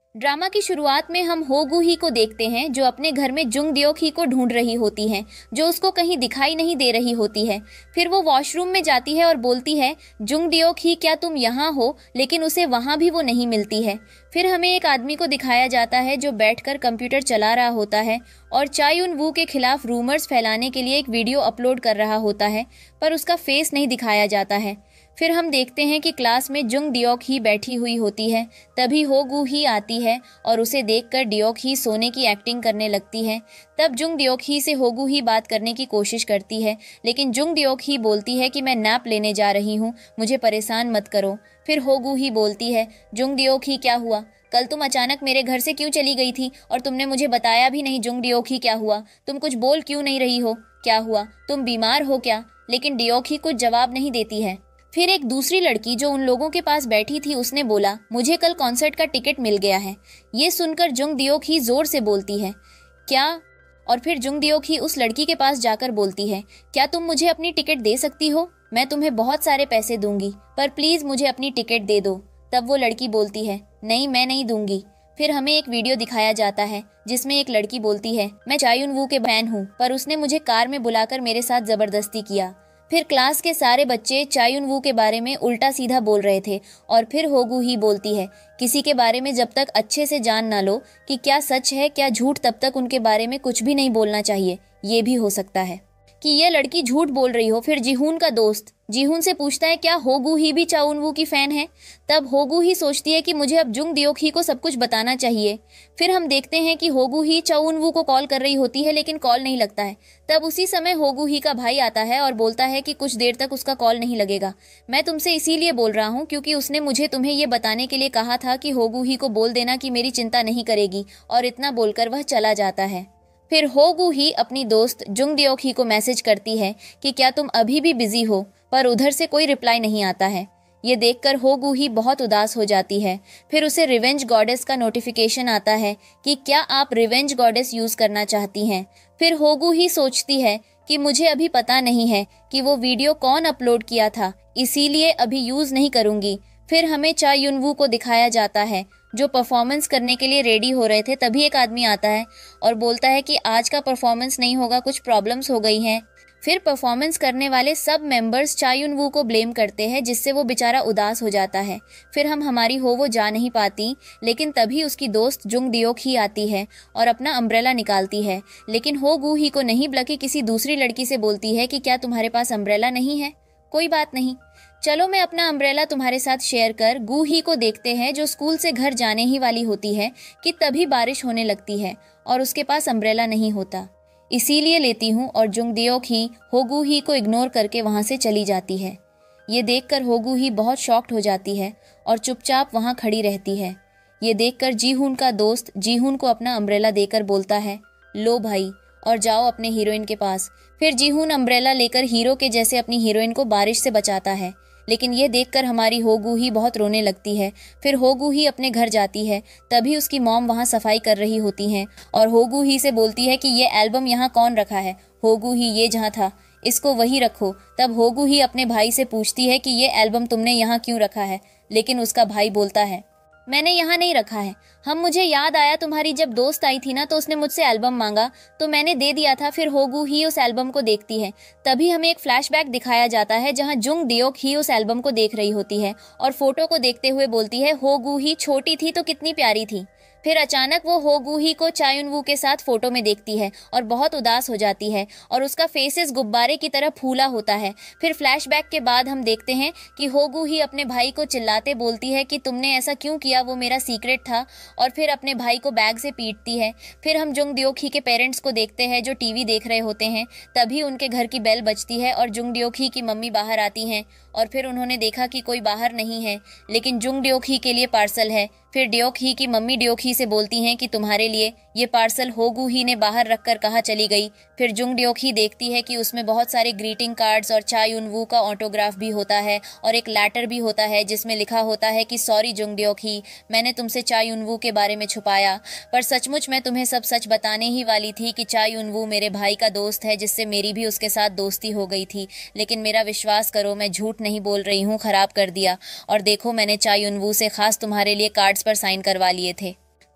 Drama की शुरुआत में हम हो गू ही को देखते हैं जो अपने घर में जुंग दियोक ही को ढूंढ रही होती है, जो उसको कहीं दिखाई नहीं दे रही होती है। फिर वो वॉशरूम में जाती है और बोलती है, जुंग दियोक ही क्या तुम यहाँ हो, लेकिन उसे वहां भी वो नहीं मिलती है। फिर हमें एक आदमी को दिखाया जाता है जो बैठकर कंप्यूटर चला रहा होता है और चाय यून वू के खिलाफ रूमर्स फैलाने के लिए एक वीडियो अपलोड कर रहा होता है, पर उसका फेस नहीं दिखाया जाता है। फिर हम देखते हैं कि क्लास में जुंग दियोक ही बैठी हुई होती है। तभी हो गू ही आती है और उसे देखकर दियोक ही सोने की एक्टिंग करने लगती है। तब जुंग दियोक ही से हो गू ही बात करने की कोशिश करती है, लेकिन जुंग दियोक ही बोलती है कि मैं नैप लेने जा रही हूँ, मुझे परेशान मत करो। फिर हो गू ही बोलती है, जुंग दियोक ही क्या हुआ, कल तुम अचानक मेरे घर से क्यों चली गई थी और तुमने मुझे बताया भी नहीं। जुंग दियोक ही क्या हुआ, तुम कुछ बोल क्यों नहीं रही हो, क्या हुआ, तुम बीमार हो क्या? लेकिन दियोक ही कुछ जवाब नहीं देती है। फिर एक दूसरी लड़की जो उन लोगों के पास बैठी थी उसने बोला, मुझे कल कॉन्सर्ट का टिकट मिल गया है। ये सुनकर जुंग दियोक ही जोर से बोलती है, क्या? और फिर जुंग दियोक ही उस लड़की के पास जाकर बोलती है, क्या तुम मुझे अपनी टिकट दे सकती हो? मैं तुम्हें बहुत सारे पैसे दूंगी, पर प्लीज मुझे अपनी टिकट दे दो। तब वो लड़की बोलती है, नहीं मैं नहीं दूंगी। फिर हमें एक वीडियो दिखाया जाता है जिसमें एक लड़की बोलती है, मैं चाय यून वू के फैन हूँ, पर उसने मुझे कार में बुलाकर मेरे साथ जबरदस्ती किया। फिर क्लास के सारे बच्चे चाय यून वू के बारे में उल्टा सीधा बोल रहे थे और फिर होगू ही बोलती है, किसी के बारे में जब तक अच्छे से जान ना लो कि क्या सच है क्या झूठ, तब तक उनके बारे में कुछ भी नहीं बोलना चाहिए। ये भी हो सकता है कि ये लड़की झूठ बोल रही हो। फिर जीहून का दोस्त जीहून से पूछता है, क्या होगू ही भी चाउन वू की फैन है? तब होगू ही सोचती है कि मुझे अब जुंग दियोक ही को सब कुछ बताना चाहिए। फिर हम देखते हैं कि होगू ही चाउन वू को कॉल कर रही होती है, लेकिन कॉल नहीं लगता है। तब उसी समय होगू ही का भाई आता है और बोलता है कि कुछ देर तक उसका कॉल नहीं लगेगा। मैं तुमसे इसीलिए बोल रहा हूँ क्योंकि उसने मुझे तुम्हें ये बताने के लिए कहा था कि होगू ही को बोल देना कि मेरी चिंता नहीं करेगी, और इतना बोलकर वह चला जाता है। फिर होगू ही अपनी दोस्त जुंग दियोक ही को मैसेज करती है कि क्या तुम अभी भी बिजी हो, पर उधर से कोई रिप्लाई नहीं आता है। ये देखकर होगू ही बहुत उदास हो जाती है। फिर उसे रिवेंज गॉडेस का नोटिफिकेशन आता है कि क्या आप रिवेंज गॉडेस यूज करना चाहती हैं। फिर होगू ही सोचती है कि मुझे अभी पता नहीं है कि वो वीडियो कौन अपलोड किया था, इसीलिए अभी यूज नहीं करूंगी। फिर हमें चा युनवू को दिखाया जाता है जो परफॉर्मेंस करने के लिए रेडी हो रहे थे। तभी एक आदमी आता है और बोलता है कि आज का परफॉर्मेंस नहीं होगा, कुछ प्रॉब्लम्स हो गई हैं। फिर परफॉर्मेंस करने वाले सब मेंबर्स चा युनवू को ब्लेम करते हैं, जिससे वो बेचारा उदास हो जाता है। फिर हमारी हो वो जा नहीं पाती, लेकिन तभी उसकी दोस्त जुंग दियोक ही आती है और अपना अम्ब्रेला निकालती है, लेकिन हो गू ही को नहीं बल्कि किसी दूसरी लड़की से बोलती है कि क्या तुम्हारे पास अम्ब्रेला नहीं है? कोई बात नहीं, चलो मैं अपना अम्ब्रेला तुम्हारे साथ शेयर कर। गू ही को देखते हैं जो स्कूल से घर जाने ही वाली होती है कि तभी बारिश होने लगती है और उसके पास अम्ब्रेला नहीं होता, इसीलिए लेती हूँ। और जुंग दियोक ही होगू ही को इग्नोर करके वहां से चली जाती है। ये देखकर होगू ही बहुत शॉक्ड हो जाती है और चुपचाप वहां खड़ी रहती है। ये देखकर जीहून का दोस्त जीहून को अपना अम्ब्रेला देकर बोलता है, लो भाई और जाओ अपने हीरोइन के पास। फिर जीहून अम्ब्रेला लेकर हीरो के जैसे अपनी हीरोइन को बारिश से बचाता है, लेकिन ये देखकर हमारी होगू ही बहुत रोने लगती है। फिर होगू ही अपने घर जाती है, तभी उसकी मॉम वहाँ सफाई कर रही होती हैं और होगू ही से बोलती है कि ये एल्बम यहाँ कौन रखा है? होगू ही, ये जहाँ था इसको वही रखो। तब होगू ही अपने भाई से पूछती है कि ये एल्बम तुमने यहाँ क्यों रखा है? लेकिन उसका भाई बोलता है, मैंने यहाँ नहीं रखा है, मुझे याद आया तुम्हारी जब दोस्त आई थी ना तो उसने मुझसे एल्बम मांगा तो मैंने दे दिया था। फिर होगू ही उस एल्बम को देखती है। तभी हमें एक फ्लैशबैक दिखाया जाता है जहाँ जुंग दियोक ही उस एल्बम को देख रही होती है और फोटो को देखते हुए बोलती है, होगू ही छोटी थी तो कितनी प्यारी थी। फिर अचानक वो होगू ही को चा युनवू के साथ फोटो में देखती है और बहुत उदास हो जाती है और उसका फेसेस गुब्बारे की तरह फूला होता है। फिर फ्लैशबैक के बाद हम देखते हैं कि होगू ही अपने भाई को चिल्लाते बोलती है कि तुमने ऐसा क्यों किया, वो मेरा सीक्रेट था, और फिर अपने भाई को बैग से पीटती है। फिर हम जुंग दियोक ही के पेरेंट्स को देखते हैं जो टीवी देख रहे होते हैं। तभी उनके घर की बेल बजती है और जुंग दियोक ही की मम्मी बाहर आती हैं और फिर उन्होंने देखा कि कोई बाहर नहीं है, लेकिन जुंग दियोक ही के लिए पार्सल है। फिर दियोक ही की मम्मी दियोक ही से बोलती हैं कि तुम्हारे लिए ये पार्सल होगू ही ने बाहर रखकर कहाँ चली गई। फिर जुंग दियोक ही देखती है कि उसमें बहुत सारे ग्रीटिंग कार्ड्स और चा युनवू का ऑटोग्राफ भी होता है और एक लेटर भी होता है जिसमें लिखा होता है कि सॉरी जुंग दियोक ही, मैंने तुमसे चा युनवू के बारे में छुपाया, पर सचमुच मैं तुम्हें सब सच बताने ही वाली थी कि चा युनवू मेरे भाई का दोस्त है जिससे मेरी भी उसके साथ दोस्ती हो गई थी। लेकिन मेरा विश्वास करो, मैं झूठ नहीं बोल रही हूँ, खराब कर दिया। और देखो मैंने चा युनवू से खास तुम्हारे लिए कार्ड्स पर साइन करवा लिए थे।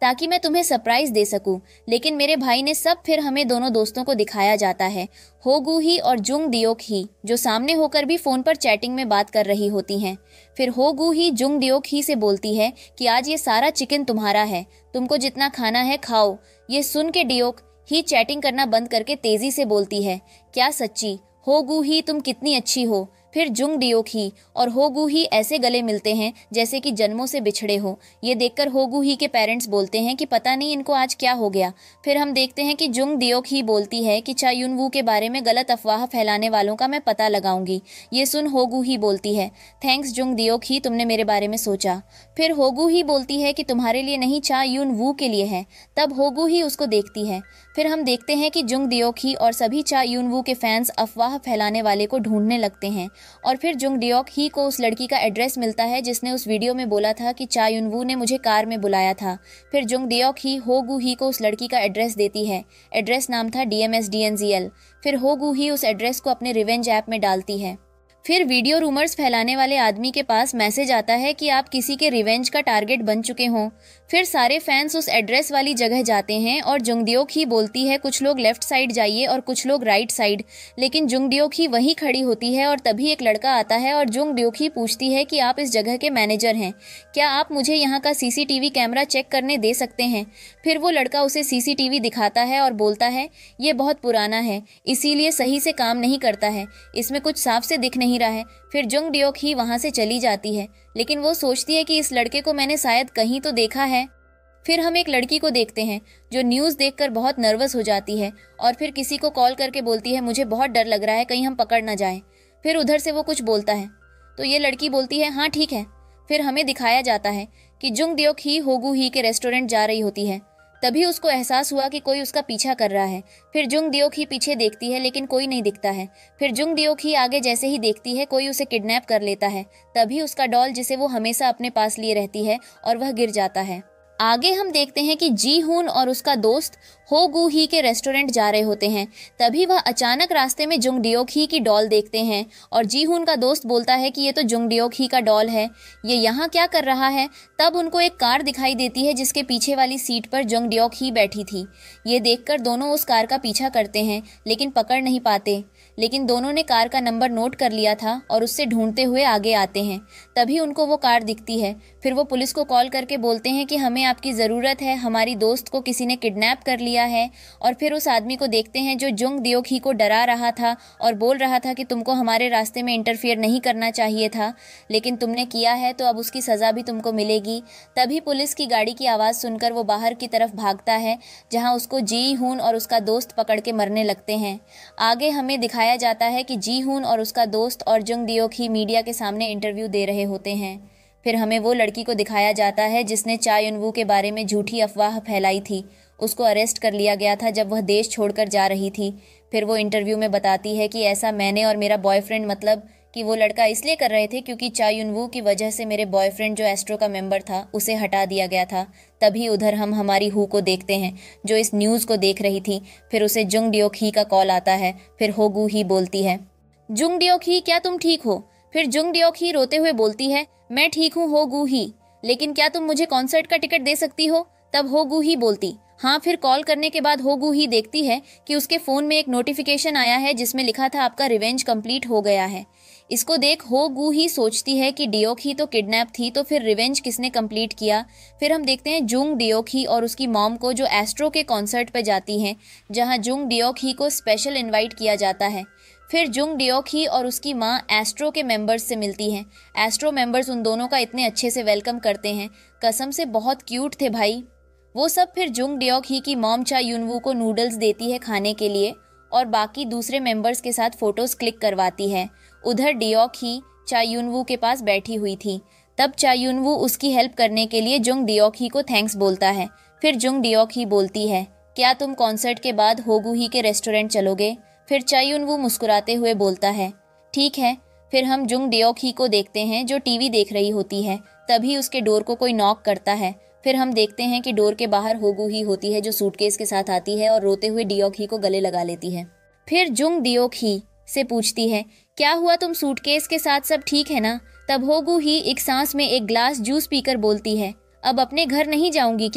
ताकि मैं तुम्हें सरप्राइज दे सकूं। लेकिन मेरे भाई ने सब फिर हमें दोनों दोस्तों को दिखाया जाता है, होगू ही और जुंग डियोक ही, जो सामने होकर भी फोन पर चैटिंग में बात कर रही होती हैं। फिर होगू ही जुंग डियोक ही से बोलती है कि आज ये सारा चिकन तुम्हारा है, तुमको जितना खाना है खाओ। ये सुन के डियोक ही चैटिंग करना बंद करके तेजी से बोलती है, क्या सच्ची? होगू ही तुम कितनी अच्छी हो। फिर जुंग डियोक ही और होगू ही ऐसे गले मिलते हैं जैसे कि जन्मों से बिछड़े हो। ये देखकर होगू ही के पेरेंट्स बोलते हैं कि पता नहीं इनको आज क्या हो गया। फिर हम देखते हैं कि जुंग डियोक ही बोलती है कि चा युन वू के बारे में गलत अफवाह फैलाने वालों का मैं पता लगाऊंगी। ये सुन होगू ही बोलती है, थैंक्स जुंग डियोक ही, तुमने मेरे बारे में सोचा। फिर होगू ही बोलती है कि तुम्हारे लिए नहीं, चा युन वू के लिए है। तब होगू ही उसको देखती है। फिर हम देखते हैं कि जुंग डियोक ही और सभी चा युन वू के फैंस अफवाह फैलाने वाले को ढूंढने लगते हैं। और फिर जुंग डियोक ही को उस लड़की का एड्रेस मिलता है जिसने उस वीडियो में बोला था कि चा युन वू ने मुझे कार में बुलाया था। फिर जुंग डियोक ही होगू ही को उस लड़की का एड्रेस देती है। एड्रेस नाम था DMSDNZL। फिर होगू ही उस एड्रेस को अपने रिवेंज ऐप में डालती है। फिर वीडियो रूमर्स फैलाने वाले आदमी के पास मैसेज आता है कि आप किसी के रिवेंज का टारगेट बन चुके हों। फिर सारे फैंस उस एड्रेस वाली जगह जाते हैं और जुंगडियोक ही बोलती है कुछ लोग लेफ्ट साइड जाइए और कुछ लोग राइट साइड। लेकिन जुंगडियोक ही वहीं खड़ी होती है और तभी एक लड़का आता है और जुंगडियोक ही पूछती है कि आप इस जगह के मैनेजर हैं, क्या आप मुझे यहाँ का CCTV कैमरा चेक करने दे सकते हैं? फिर वो लड़का उसे CCTV दिखाता है और बोलता है ये बहुत पुराना है, इसीलिए सही से काम नहीं करता है, इसमें कुछ साफ से दिख नहीं रहा है। फिर जुंग डियोक ही वहां से चली जाती है, लेकिन वो सोचती है कि इस लड़के को मैंने शायद कहीं तो देखा है। फिर हम एक लड़की को देखते हैं जो न्यूज़ देखकर बहुत नर्वस हो जाती है और फिर किसी को कॉल करके बोलती है मुझे बहुत डर लग रहा है, कहीं हम पकड़ ना जाएं। फिर उधर से वो कुछ बोलता है तो ये लड़की बोलती है हाँ ठीक है। फिर हमें दिखाया जाता है कि जुंग डियोक ही होगू ही के रेस्टोरेंट जा रही होती है। तभी उसको एहसास हुआ कि कोई उसका पीछा कर रहा है। फिर जुंग डियोक ही पीछे देखती है लेकिन कोई नहीं दिखता है। फिर जुंग डियोक ही आगे जैसे ही देखती है कोई उसे किडनैप कर लेता है। तभी उसका डॉल जिसे वो हमेशा अपने पास लिए रहती है और वह गिर जाता है। आगे हम देखते हैं कि जी हुन और उसका दोस्त होगू ही के रेस्टोरेंट जा रहे होते हैं। तभी वह अचानक रास्ते में जुंग डियोक ही की डॉल देखते हैं और जी हुन का दोस्त बोलता है कि ये तो जुंग डियोक ही का डॉल है, ये यहाँ क्या कर रहा है? तब उनको एक कार दिखाई देती है जिसके पीछे वाली सीट पर जुंग डियोक ही बैठी थी। ये देखकर दोनों उस कार का पीछा करते हैं लेकिन पकड़ नहीं पाते। लेकिन दोनों ने कार का नंबर नोट कर लिया था और उससे ढूंढते हुए आगे आते हैं। तभी उनको वो कार दिखती है। फिर वो पुलिस को कॉल करके बोलते हैं कि हमें आपकी ज़रूरत है, हमारी दोस्त को किसी ने किडनैप कर लिया है। और फिर उस आदमी को देखते हैं जो जुंग डियोक ही को डरा रहा था और बोल रहा था कि तुमको हमारे रास्ते में इंटरफियर नहीं करना चाहिए था, लेकिन तुमने किया है तो अब उसकी सज़ा भी तुमको मिलेगी। तभी पुलिस की गाड़ी की आवाज़ सुनकर वो बाहर की तरफ भागता है जहाँ उसको जी हुन और उसका दोस्त पकड़ के मरने लगते हैं। आगे हमें दिखाया जाता है कि जी हुन और उसका दोस्त और जुंग डियोक ही मीडिया के सामने इंटरव्यू दे रहे होते हैं। फिर हमें वो लड़की को दिखाया जाता है जिसने चा युन वू के बारे में झूठी अफवाह फैलाई थी। उसको अरेस्ट कर लिया गया था जब वह देश छोड़कर जा रही थी। फिर वो इंटरव्यू में बताती है कि ऐसा मैंने और मेरा बॉयफ्रेंड, मतलब कि वो लड़का इसलिए कर रहे थे क्योंकि चा युन वू की वजह से मेरे बॉयफ्रेंड जो एस्ट्रो का मेंबर था उसे हटा दिया गया था। तभी उधर हम हमारी हु को देखते हैं जो इस न्यूज़ को देख रही थी। फिर उसे जुंग डियोक ही का कॉल आता है। फिर होगू ही बोलती है जुंग डियोक ही क्या तुम ठीक हो? फिर जुंग डियोक ही रोते हुए बोलती है मैं ठीक हूँ होगू ही, लेकिन क्या तुम मुझे कॉन्सर्ट का टिकट दे सकती हो? तब होगू ही बोलती हाँ। फिर कॉल करने के बाद होगू ही देखती है कि उसके फ़ोन में एक नोटिफिकेशन आया है जिसमें लिखा था आपका रिवेंज कंप्लीट हो गया है। इसको देख होगू ही सोचती है कि डियोक ही तो किडनैप थी, तो फिर रिवेंज किसने कंप्लीट किया? फिर हम देखते हैं जुंग डियोक ही और उसकी मॉम को जो एस्ट्रो के कॉन्सर्ट पे जाती हैं जहां जुंग डियोक ही को स्पेशल इनवाइट किया जाता है। फिर जुंग डियोक ही और उसकी माँ एस्ट्रो के मेंबर्स से मिलती हैं। एस्ट्रो मेंबर्स उन दोनों का इतने अच्छे से वेलकम करते हैं, कसम से बहुत क्यूट थे भाई वो सब। फिर जुंग डियोक ही की मॉम चा युन वू को नूडल्स देती है खाने के लिए और बाकी दूसरे मेंबर्स के साथ फोटोज क्लिक करवाती है। उधर डियोक ही चा युन वू के पास बैठी हुई थी। तब चा युन वू उसकी हेल्प करने के लिए जुंग डियोक ही को थैंक्स बोलता है। फिर जुंग डियोक ही बोलती है क्या तुम कॉन्सर्ट के बाद होगू ही के रेस्टोरेंट चलोगे? फिर चा युन वू मुस्कुराते हुए बोलता है ठीक है। फिर हम जुंग डियोक ही को देखते हैं जो टीवी देख रही होती है। तभी उसके डोर को कोई नॉक करता है। फिर हम देखते हैं कि डोर के बाहर होगू ही होती है जो सूटकेस के साथ आती है और रोते हुए डियोक ही को गले लगा लेती है। फिर जुंग डियोक ही से पूछती है क्या हुआ, तुम सूटकेस के साथ सब ठीक है ना? तब होगू ही एक सांस में एक ग्लास जूस पीकर बोलती है अब अपने घर नहीं जाऊंगी क्या?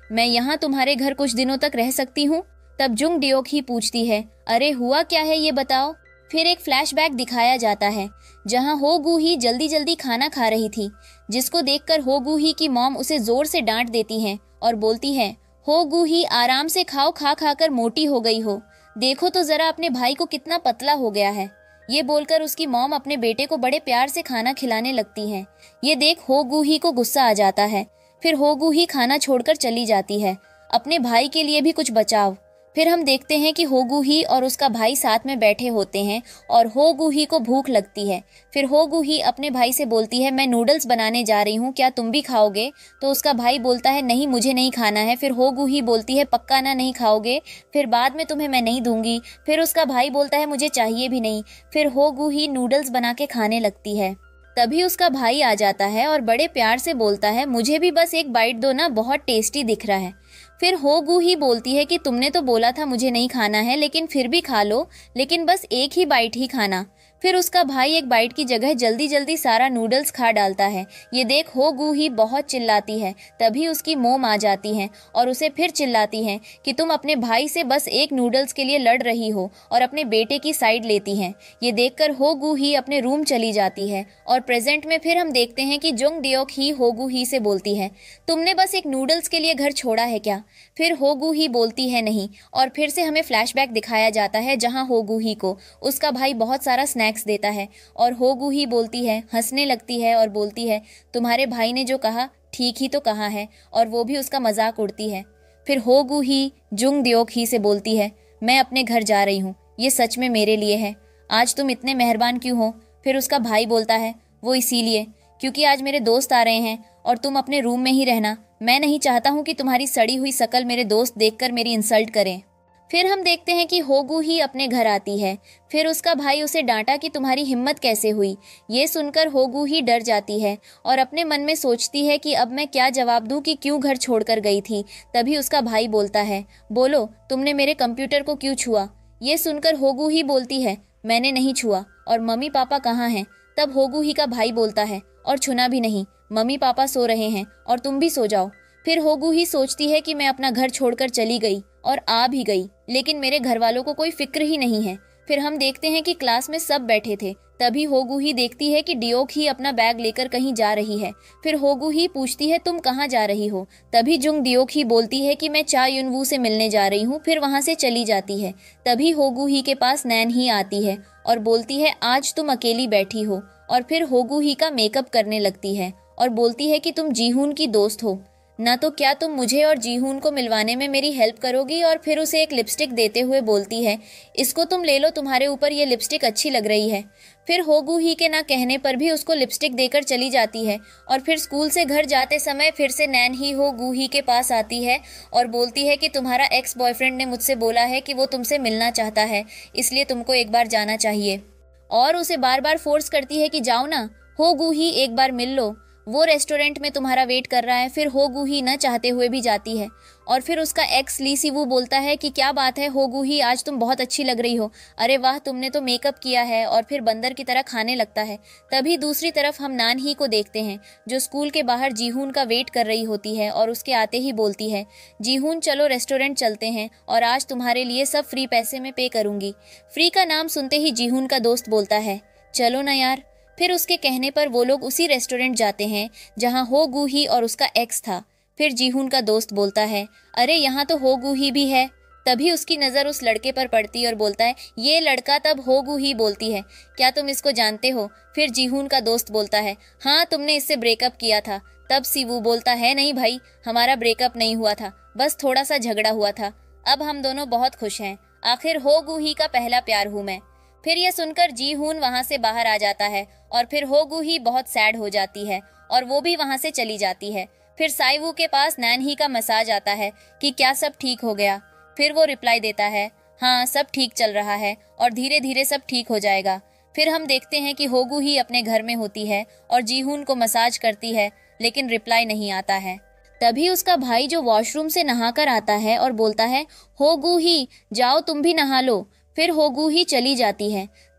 मैं यहाँ तुम्हारे घर कुछ दिनों तक रह सकती हूँ? तब जुंग डियोक ही पूछती है, अरे हुआ क्या है ये बताओ। फिर एक फ्लैशबैक दिखाया जाता है जहाँ होगू ही जल्दी जल्दी खाना खा रही थी, जिसको देखकर होगू ही की मॉम उसे जोर से डांट देती है और बोलती है, होगू ही आराम से खाओ, खा खा कर मोटी हो गई हो, देखो तो जरा अपने भाई को कितना पतला हो गया है। ये बोलकर उसकी मॉम अपने बेटे को बड़े प्यार से खाना खिलाने लगती है। ये देख होगू ही को गुस्सा आ जाता है। फिर होगू ही खाना छोड़कर चली जाती है, अपने भाई के लिए भी कुछ बचाव। फिर हम देखते हैं कि होगू ही और उसका भाई साथ में बैठे होते हैं और होगू ही को भूख लगती है। फिर होगू ही अपने भाई से बोलती है, मैं नूडल्स बनाने जा रही हूँ, क्या तुम भी खाओगे? तो उसका भाई बोलता है, नहीं मुझे नहीं खाना है। फिर होगू ही बोलती है, पक्का ना नहीं खाओगे? फिर बाद में तुम्हें मैं नहीं दूंगी। फिर उसका भाई बोलता है, मुझे चाहिए भी नहीं। फिर होगू ही नूडल्स बना के खाने लगती है। तभी उसका भाई आ जाता है और बड़े प्यार से बोलता है, मुझे भी बस एक बाइट दो ना, बहुत टेस्टी दिख रहा है। फिर होगू ही बोलती है कि तुमने तो बोला था मुझे नहीं खाना है, लेकिन फिर भी खा लो, लेकिन बस एक ही बाइट ही खाना। फिर उसका भाई एक बाइट की जगह जल्दी जल्दी सारा नूडल्स खा डालता है। ये देख होगू ही बहुत चिल्लाती है। तभी उसकी मोम आ जाती है और उसे फिर चिल्लाती है कि तुम अपने भाई से बस एक नूडल्स के लिए लड़ रही हो और अपने बेटे की साइड लेती हैं। ये देखकर होगू ही अपने रूम चली जाती है और प्रेजेंट में फिर हम देखते हैं कि जुंग डियोक ही होगू ही से बोलती है, तुमने बस एक नूडल्स के लिए घर छोड़ा है क्या? फिर होगू ही बोलती है, नहीं। और फिर से हमें फ्लैशबैक दिखाया जाता है जहां होगू ही को उसका भाई बहुत सारा स्नैक्स देता है और होगू ही बोलती है, हंसने लगती है और बोलती है, तुम्हारे भाई ने जो कहा ठीक ही तो कहा है, और वो भी उसका मजाक उड़ती है। फिर होगू ही जुंग डियोक ही से बोलती है, मैं अपने घर जा रही हूँ, ये सच में मेरे लिए है, आज तुम इतने मेहरबान क्यों हो? फिर उसका भाई बोलता है, वो इसीलिए क्योंकि आज मेरे दोस्त आ रहे हैं और तुम अपने रूम में ही रहना, मैं नहीं चाहता हूँ कि तुम्हारी सड़ी हुई शकल मेरे दोस्त देखकर मेरी इंसल्ट करें। फिर हम देखते हैं कि होगू ही अपने घर आती है। फिर उसका भाई उसे डांटा कि तुम्हारी हिम्मत कैसे हुई। ये सुनकर होगू ही डर जाती है और अपने मन में सोचती है कि अब मैं क्या जवाब दूं कि क्यों घर छोड़कर गई थी। तभी उसका भाई बोलता है, बोलो तुमने मेरे कंप्यूटर को क्यों छुआ? ये सुनकर होगू ही बोलती है, मैंने नहीं छुआ, और मम्मी पापा कहाँ हैं? तब होगू ही का भाई बोलता है, और छुना भी नहीं, मम्मी पापा सो रहे हैं और तुम भी सो जाओ। फिर होगू ही सोचती है कि मैं अपना घर छोड़कर चली गई और आ भी गई, लेकिन मेरे घर वालों को कोई फिक्र ही नहीं है। फिर हम देखते हैं कि क्लास में सब बैठे थे। तभी होगू ही देखती है कि डियोक ही अपना बैग लेकर कहीं जा रही है। फिर होगू ही पूछती है, तुम कहाँ जा रही हो? तभी जुंग डियोक ही बोलती है कि मैं चा युनवू से मिलने जा रही हूँ। फिर वहाँ से चली जाती है। तभी होगू ही के पास नैन ही आती है और बोलती है, आज तुम अकेली बैठी हो, और फिर होगू ही का मेकअप करने लगती है और बोलती है कि तुम जीहून की दोस्त हो ना, तो क्या तुम मुझे और जीहून को मिलवाने में मेरी हेल्प करोगी? और फिर उसे एक लिपस्टिक देते हुए बोलती है, इसको तुम ले लो, तुम्हारे ऊपर ये लिपस्टिक अच्छी लग रही है। फिर होगू ही के ना कहने पर भी उसको लिपस्टिक देकर चली जाती है। और फिर स्कूल से घर जाते समय फिर से नैन ही होगू ही के पास आती है और बोलती है कि तुम्हारा एक्स बॉयफ्रेंड ने मुझसे बोला है कि वो तुमसे मिलना चाहता है, इसलिए तुमको एक बार जाना चाहिए, और उसे बार बार फोर्स करती है कि जाओ ना होगू ही, एक बार मिल लो, वो रेस्टोरेंट में तुम्हारा वेट कर रहा है। फिर होगू ही न चाहते हुए भी जाती है। और फिर उसका एक्स ली सिवू बोलता है कि क्या बात है होगू ही, आज तुम बहुत अच्छी लग रही हो, अरे वाह तुमने तो मेकअप किया है, और फिर बंदर की तरह खाने लगता है। तभी दूसरी तरफ हम नान ही को देखते हैं जो स्कूल के बाहर जीहून का वेट कर रही होती है और उसके आते ही बोलती है, जीहून चलो रेस्टोरेंट चलते हैं और आज तुम्हारे लिए सब फ्री पैसे में पे करूंगी। फ्री का नाम सुनते ही जीहून का दोस्त बोलता है, चलो ना यार। फिर उसके कहने पर वो लोग उसी रेस्टोरेंट जाते हैं जहां होगू ही और उसका एक्स था। फिर जीहून का दोस्त बोलता है, अरे यहाँ तो होगू ही भी है। तभी उसकी नजर उस लड़के पर पड़ती और बोलता है, ये लड़का। तब होगू ही बोलती है, क्या तुम इसको जानते हो? फिर जीहून का दोस्त बोलता है, हाँ तुमने इससे ब्रेकअप किया था। तब सिवू बोलता है, नहीं भाई, हमारा ब्रेकअप नहीं हुआ था, बस थोड़ा सा झगड़ा हुआ था, अब हम दोनों बहुत खुश हैं, आखिर होगू ही का पहला प्यार हूँ मैं। फिर यह सुनकर जीहून वहां से बाहर आ जाता है और फिर होगू ही बहुत सैड हो जाती है और वो भी वहां से चली जाती है। फिर साइवू के पास नैन ही का मैसेज आता है कि क्या सब ठीक हो गया? फिर वो रिप्लाई देता है, हाँ सब ठीक चल रहा है और धीरे धीरे सब ठीक हो जाएगा। फिर हम देखते हैं कि होगू ही अपने घर में होती है और जीहून को मसाज करती है, लेकिन रिप्लाई नहीं आता है। तभी उसका भाई जो वॉशरूम से नहाकर आता है और बोलता है, होगू ही जाओ तुम भी नहा लो। फिर होगू ही चली जाती है।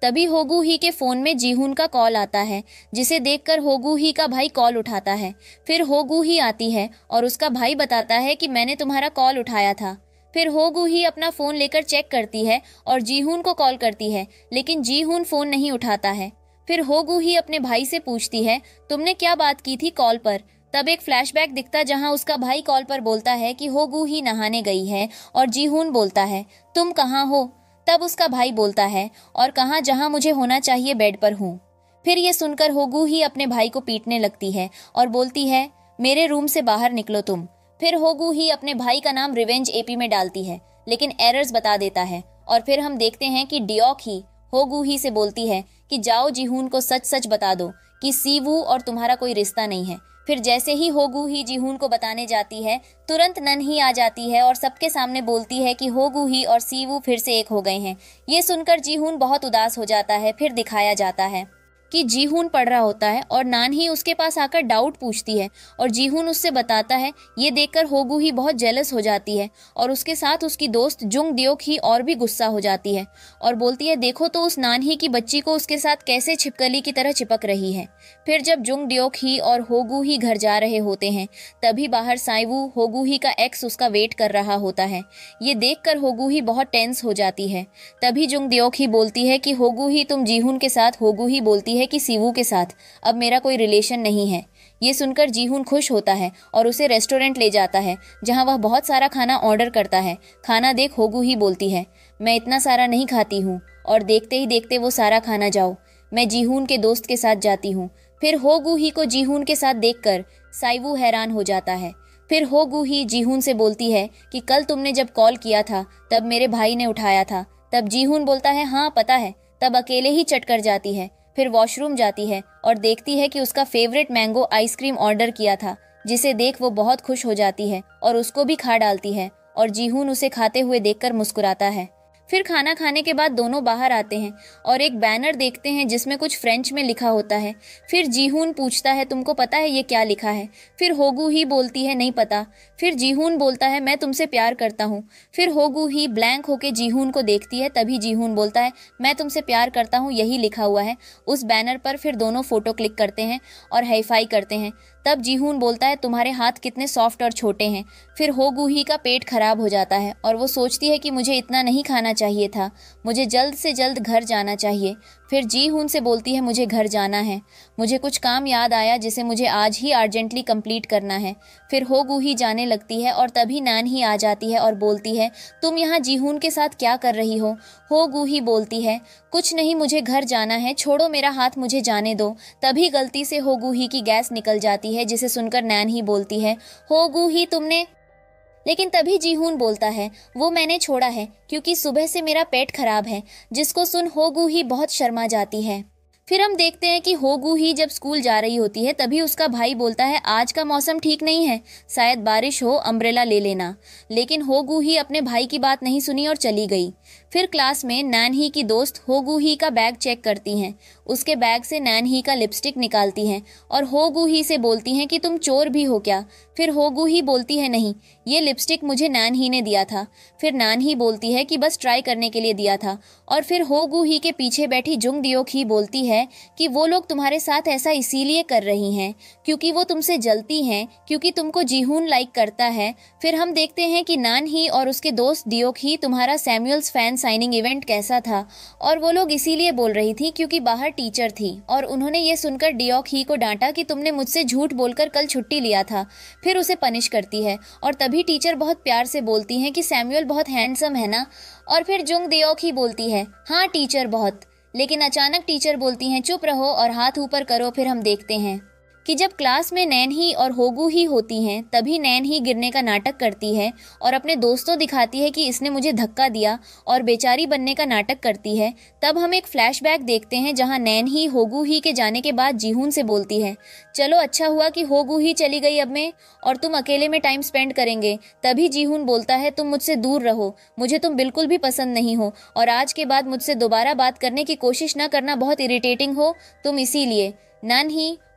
तभी होगू ही के फोन में जीहून का कॉल आता है, जिसे देखकर होगू ही का भाई कॉल उठाता है। फिर होगू ही आती है और उसका भाई बताता है कि मैंने तुम्हारा कॉल उठाया था। फिर होगू ही अपना फोन लेकर चेक करती है और जीहून को कॉल करती है, लेकिन जीहून फोन नहीं उठाता है। फिर होगू ही अपने भाई से पूछती है, तुमने क्या बात की थी कॉल पर। तब एक फ्लैशबैक दिखता जहां उसका भाई कॉल पर बोलता है कि होगू ही नहाने गई है और जीहून बोलता है, तुम कहाँ हो। तब उसका भाई बोलता है, और कहाँ, जहां मुझे होना चाहिए, बेड पर हूँ। फिर ये सुनकर होगू ही अपने भाई को पीटने लगती है और बोलती है, मेरे रूम से बाहर निकलो तुम। फिर होगू ही अपने भाई का नाम रिवेंज एपी में डालती है, लेकिन एरर्स बता देता है। और फिर हम देखते हैं कि डियोक ही होगू ही से बोलती है कि जाओ जीहून को सच सच बता दो कि सीवू और तुम्हारा कोई रिश्ता नहीं है। फिर जैसे ही होगू ही जीहून को बताने जाती है, तुरंत नन ही आ जाती है और सबके सामने बोलती है कि होगू ही और सीवू फिर से एक हो गए हैं। ये सुनकर जीहून बहुत उदास हो जाता है। फिर दिखाया जाता है कि जीहून पढ़ रहा होता है और नान ही उसके पास आकर डाउट पूछती है और जीहून उससे बताता है। ये देखकर होगू ही बहुत जेलस हो जाती है और उसके साथ उसकी दोस्त जुंग डियोक ही और भी गुस्सा हो जाती है और बोलती है, देखो तो उस नान ही की बच्ची को उसके साथ कैसे छिपकली की तरह चिपक रही है। फिर जब जुंग डियोक ही और होगू ही घर जा रहे होते हैं, तभी बाहर साइवू, होगू ही का एक्स, उसका वेट कर रहा होता है। ये देखकर होगू ही बहुत टेंस हो जाती है। तभी जुंग डियोक ही बोलती है कि होगू ही, तुम जीहून के साथ, होगू ही बोलती है कि सीवू के साथ अब मेरा कोई रिलेशन नहीं है। ये सुनकर जीहून खुश होता है और उसे रेस्टोरेंट ले जाता है, जहां वह बहुत सारा खाना ऑर्डर करता है। खाना देख होगू ही बोलती है, मैं इतना सारा नहीं खाती हूँ, और देखते ही देखते वो सारा खाना जाओ, मैं जीहून के दोस्त के साथ जाती हूँ। फिर होगू ही को जीहून के साथ देखकर साइवू हैरान हो जाता है। फिर होगू ही जीहून से बोलती है कि कल तुमने जब कॉल किया था तब मेरे भाई ने उठाया था। तब जीहून बोलता है, हाँ पता है। तब अकेले ही चट कर जाती है। फिर वॉशरूम जाती है और देखती है कि उसका फेवरेट मैंगो आइसक्रीम ऑर्डर किया था, जिसे देख वो बहुत खुश हो जाती है और उसको भी खा डालती है और जीहून उसे खाते हुए देखकर मुस्कुराता है। फिर खाना खाने के बाद दोनों बाहर आते हैं और एक बैनर देखते हैं जिसमें कुछ फ्रेंच में लिखा होता है। फिर जीहून पूछता है, तुमको पता है ये क्या लिखा है। फिर होगू ही बोलती है, नहीं पता। फिर जीहून बोलता है, मैं तुमसे प्यार करता हूँ। फिर होगू ही ब्लैंक होके जीहून को देखती है। तभी जीहून बोलता है, मैं तुमसे प्यार करता हूँ, यही लिखा हुआ है उस बैनर पर। फिर दोनों फोटो क्लिक करते हैं और हाईफाई करते हैं। तब जीहून बोलता है, तुम्हारे हाथ कितने सॉफ्ट और छोटे हैं। फिर होगू ही का पेट खराब हो जाता है और वो सोचती है कि मुझे इतना नहीं खाना चाहिए था, मुझे जल्द से जल्द घर जाना चाहिए। फिर जीहून से बोलती है, मुझे घर जाना है, मुझे कुछ काम याद आया जिसे मुझे आज ही अर्जेंटली कंप्लीट करना है। फिर होगू ही जाने लगती है और तभी नान ही आ जाती है और बोलती है, तुम यहाँ जीहून के साथ क्या कर रही हो। होगू ही बोलती है, कुछ नहीं, मुझे घर जाना है, छोड़ो मेरा हाथ, मुझे जाने दो। तभी गलती से होगू ही की गैस निकल जाती है, जिसे सुनकर नैन ही बोलती है, होगू ही तुमने। लेकिन तभी जीहून बोलता है, वो मैंने छोड़ा है क्योंकि सुबह से मेरा पेट खराब है, जिसको सुन होगू ही बहुत शर्मा जाती है। फिर हम देखते हैं कि होगू ही जब स्कूल जा रही होती है, तभी उसका भाई बोलता है, आज का मौसम ठीक नहीं है, शायद बारिश हो, अम्ब्रेला ले लेना। लेकिन होगू ही अपने भाई की बात नहीं सुनी और चली गई। फिर क्लास में नैन ही की दोस्त होगू ही का बैग चेक करती हैं। उसके बैग से नैन ही का लिपस्टिक निकालती हैं और होगू ही से बोलती हैं कि तुम चोर भी हो क्या। फिर होगू ही बोलती है, नहीं, ये लिपस्टिक मुझे नैन ही ने दिया था। फिर नैन ही बोलती है कि बस ट्राई करने के लिए दिया था। और फिर होगू ही के पीछे बैठी जुंग डियोक ही बोलती है कि वो लोग तुम्हारे साथ ऐसा इसीलिए कर रही हैं क्योंकि वो तुमसे जलती हैं, क्योंकि तुमको जीहून लाइक करता है। फिर हम देखते हैं कि नान ही और उसके दोस्त डियोक ही, तुम्हारा सैमुअल्स फैन साइनिंग इवेंट कैसा था, और वो लोग इसीलिए बोल रही थी क्योंकि बाहर टीचर थी और उन्होंने ये सुनकर डियोक ही को डांटा कि तुमने मुझसे झूठ बोलकर कल छुट्टी लिया था। फिर उसे पनिश करती है और तभी टीचर बहुत प्यार से बोलती हैं कि सैमुअल बहुत हैंडसम है ना। और फिर जुंग डियोक ही बोलती है, हाँ टीचर बहुत। लेकिन अचानक टीचर बोलती हैं, चुप रहो और हाथ ऊपर करो। फिर हम देखते हैं कि जब क्लास में नैन ही और होगू ही होती हैं, तभी नैन ही गिरने का नाटक करती है और अपने दोस्तों दिखाती है कि इसने मुझे धक्का दिया और बेचारी बनने का नाटक करती है। तब हम एक फ्लैशबैक देखते हैं जहां नैन ही होगू ही के जाने के बाद जीहून से बोलती है, चलो अच्छा हुआ कि होगू ही चली गई अब मैं, और तुम अकेले में टाइम स्पेंड करेंगे। तभी जीहून बोलता है, तुम मुझसे दूर रहो, मुझे तुम बिल्कुल भी पसंद नहीं हो और आज के बाद मुझसे दोबारा बात करने की कोशिश न करना, बहुत इरिटेटिंग हो तुम, इसीलिए। नन ही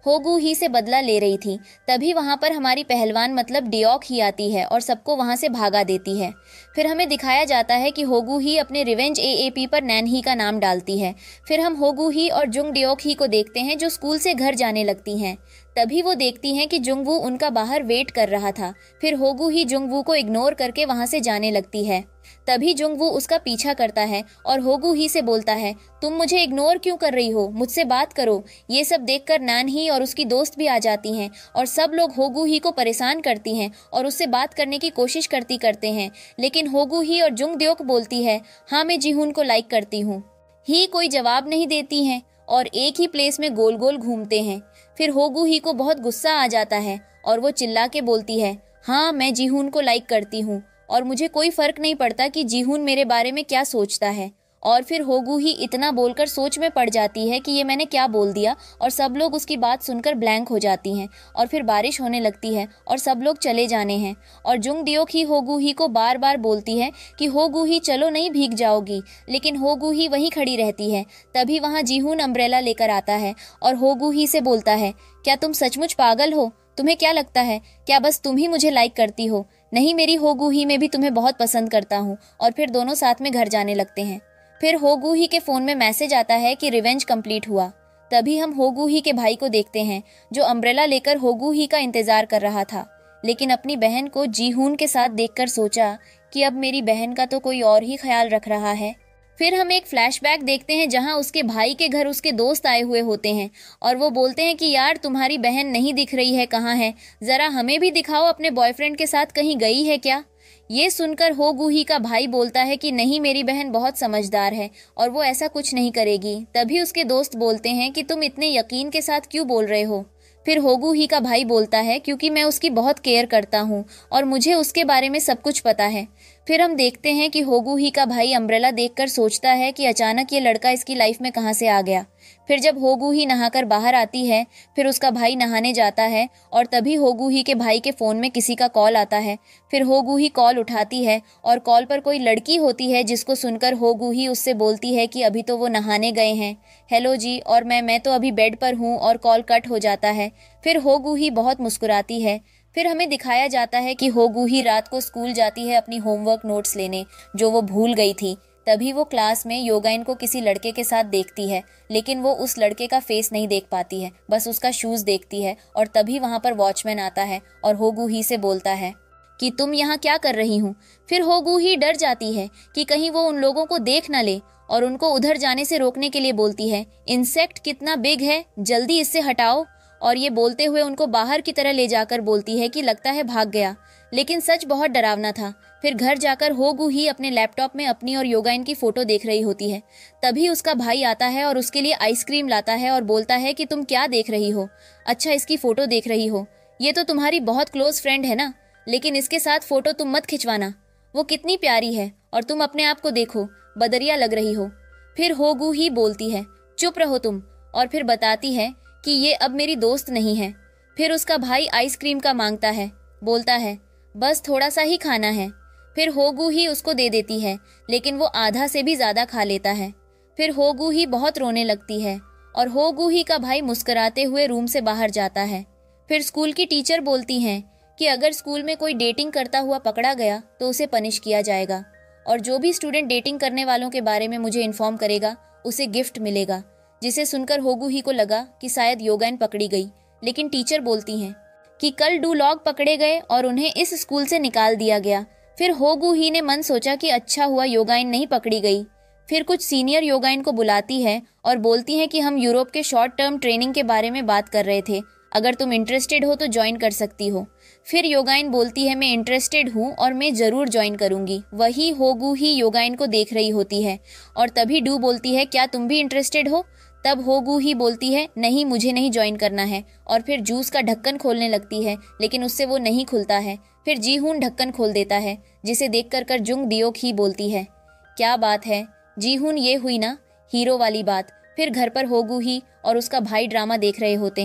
होगू ही से बदला ले रही थी। तभी वहां पर हमारी पहलवान मतलब डियोक ही आती है और सबको वहां से भागा देती है। फिर हमें दिखाया जाता है कि होगू ही अपने रिवेंज एएपी पर नैन ही का नाम डालती है। फिर हम होगू ही और जुंग डियोक ही को देखते हैं जो स्कूल से घर जाने लगती हैं। तभी वो देखती हैं कि जुंगवू उनका बाहर वेट कर रहा था। फिर होगू ही जुंगवू को इग्नोर करके वहां से जाने लगती है। तभी जुंगवू उसका पीछा करता है और होगू ही से बोलता है, तुम मुझे इग्नोर क्यों कर रही हो, मुझसे बात करो। ये सब देखकर नान ही और उसकी दोस्त भी आ जाती हैं और सब लोग होगू ही को परेशान करती हैं और उससे बात करने की कोशिश करते हैं। लेकिन होगू ही और जुंग डियोक बोलती है, हाँ मैं जीहून को लाइक करती हूँ। ही कोई जवाब नहीं देती हैं और एक ही प्लेस में गोल गोल घूमते हैं। फिर होगू ही को बहुत गुस्सा आ जाता है और वो चिल्ला के बोलती है, हाँ मैं जीहून को लाइक करती हूँ और मुझे कोई फर्क नहीं पड़ता कि जीहून मेरे बारे में क्या सोचता है। और फिर होगू ही इतना बोलकर सोच में पड़ जाती है कि ये मैंने क्या बोल दिया और सब लोग उसकी बात सुनकर ब्लैंक हो जाती हैं। और फिर बारिश होने लगती है और सब लोग चले जाने हैं और जुंग डियोक ही होगू ही को बार बार बोलती है कि होगू ही चलो नहीं भीग जाओगी, लेकिन होगू ही वहीं खड़ी रहती है। तभी वहाँ जीहून अम्ब्रेला लेकर आता है और होगू ही से बोलता है, क्या तुम सचमुच पागल हो? तुम्हें क्या लगता है क्या बस तुम ही मुझे लाइक करती हो? नहीं, मेरी होगू ही मैं भी तुम्हें बहुत पसंद करता हूँ। और फिर दोनों साथ में घर जाने लगते हैं। फिर होगू ही के फोन में मैसेज आता है कि रिवेंज कंप्लीट हुआ। तभी हम होगू ही के भाई को देखते हैं जो अम्ब्रेला लेकर होगू ही का इंतजार कर रहा था, लेकिन अपनी बहन को जीहून के साथ देखकर सोचा कि अब मेरी बहन का तो कोई और ही ख्याल रख रहा है। फिर हम एक फ्लैशबैक देखते हैं जहां उसके भाई के घर उसके दोस्त आए हुए होते हैं और वो बोलते हैं कि यार तुम्हारी बहन नहीं दिख रही है, कहाँ है, जरा हमें भी दिखाओ, अपने बॉयफ्रेंड के साथ कहीं गई है क्या? ये सुनकर होगू ही का भाई बोलता है कि नहीं, मेरी बहन बहुत समझदार है और वो ऐसा कुछ नहीं करेगी। तभी उसके दोस्त बोलते हैं कि तुम इतने यकीन के साथ क्यों बोल रहे हो? फिर होगू ही का भाई बोलता है क्योंकि मैं उसकी बहुत केयर करता हूँ और मुझे उसके बारे में सब कुछ पता है। फिर हम देखते हैं कि होगू ही का भाई अम्ब्रेला देखकर सोचता है कि अचानक ये लड़का इसकी लाइफ में कहाँ से आ गया। फिर जब होगू ही नहाकर बाहर आती है, फिर उसका भाई नहाने जाता है और तभी होगू ही के भाई के फोन में किसी का कॉल आता है। फिर होगू ही कॉल उठाती है और कॉल पर कोई लड़की होती है, जिसको सुनकर होगू ही उससे बोलती है कि अभी तो वो नहाने गए हैं। हेलो जी, और मैं तो अभी बेड पर हूँ। और कॉल कट हो जाता है। फिर होगू ही बहुत मुस्कुराती है। फिर हमें दिखाया जाता है कि होगू ही रात को स्कूल जाती है अपनी होमवर्क नोट्स लेने, जो वो भूल गई थी। तभी वो क्लास में योगाइन को किसी लड़के के साथ देखती है, लेकिन वो उस लड़के का फेस नहीं देख पाती है, बस उसका शूज देखती है। और तभी वहां पर वॉचमैन आता है और होगू ही से बोलता है कि तुम यहाँ क्या कर रही हूँ। फिर होगू ही डर जाती है कि कहीं वो उन लोगों को देख न ले और उनको उधर जाने से रोकने के लिए बोलती है, इंसेक्ट कितना बिग है, जल्दी इससे हटाओ। और ये बोलते हुए उनको बाहर की तरह ले जाकर बोलती है कि लगता है भाग गया, लेकिन सच बहुत डरावना था। फिर घर जाकर होगू ही अपने लैपटॉप में अपनी और योगाइन की फोटो देख रही होती है। तभी उसका भाई आता है और उसके लिए आइसक्रीम लाता है और बोलता है कि तुम क्या देख रही हो? अच्छा, इसकी फोटो देख रही हो? ये तो तुम्हारी बहुत क्लोज फ्रेंड है ना, लेकिन इसके साथ फोटो तुम मत खिंचवाना, वो कितनी प्यारी है और तुम अपने आप को देखो, बदरिया लग रही हो। फिर होगू ही बोलती है, चुप रहो तुम, और फिर बताती है कि ये अब मेरी दोस्त नहीं है। फिर उसका भाई आइसक्रीम का मांगता है, बोलता है बस थोड़ा सा ही खाना है। फिर होगू ही उसको दे देती है, लेकिन वो आधा से भी ज्यादा खा लेता है। फिर होगू ही बहुत रोने लगती है और होगू ही का भाई मुस्कुराते हुए रूम से बाहर जाता है। फिर स्कूल की टीचर बोलती हैं कि अगर स्कूल में कोई डेटिंग करता हुआ पकड़ा गया तो उसे पनिश किया जाएगा और जो भी स्टूडेंट डेटिंग करने वालों के बारे में मुझे इन्फॉर्म करेगा उसे गिफ्ट मिलेगा। जिसे सुनकर होगू ही को लगा कि शायद योगाइन पकड़ी गई, लेकिन टीचर बोलती हैं कि कल डू लॉग पकड़े गए और उन्हें इस स्कूल से निकाल दिया गया। फिर होगू ही ने मन सोचा कि अच्छा हुआ योगाइन नहीं पकड़ी गई। फिर कुछ सीनियर योगाइन को बुलाती है और बोलती हैं कि हम यूरोप के शॉर्ट टर्म ट्रेनिंग के बारे में बात कर रहे थे, अगर तुम इंटरेस्टेड हो तो ज्वाइन कर सकती हो। फिर योगाइन बोलती है मैं इंटरेस्टेड हूँ और मैं जरूर ज्वाइन करूंगी। वही होगू ही योगाइन को देख रही होती है और तभी डू बोलती है क्या तुम भी इंटरेस्टेड हो? तब होगू ही बोलती है नहीं, मुझे नहीं ज्वाइन करना है। और फिर जूस का ढक्कन खोलने लगती है, लेकिन उससे वो नहीं खुलता है। फिर जीहून ढक्कन खोल देता है, जिसे देख कर जुंग डियोक ही बोलती है क्या बात है जीहून, ये हुई ना हीरो वाली बात। फिर घर पर होगू ही और उसका भाई ड्रामा देख रहे होते हैं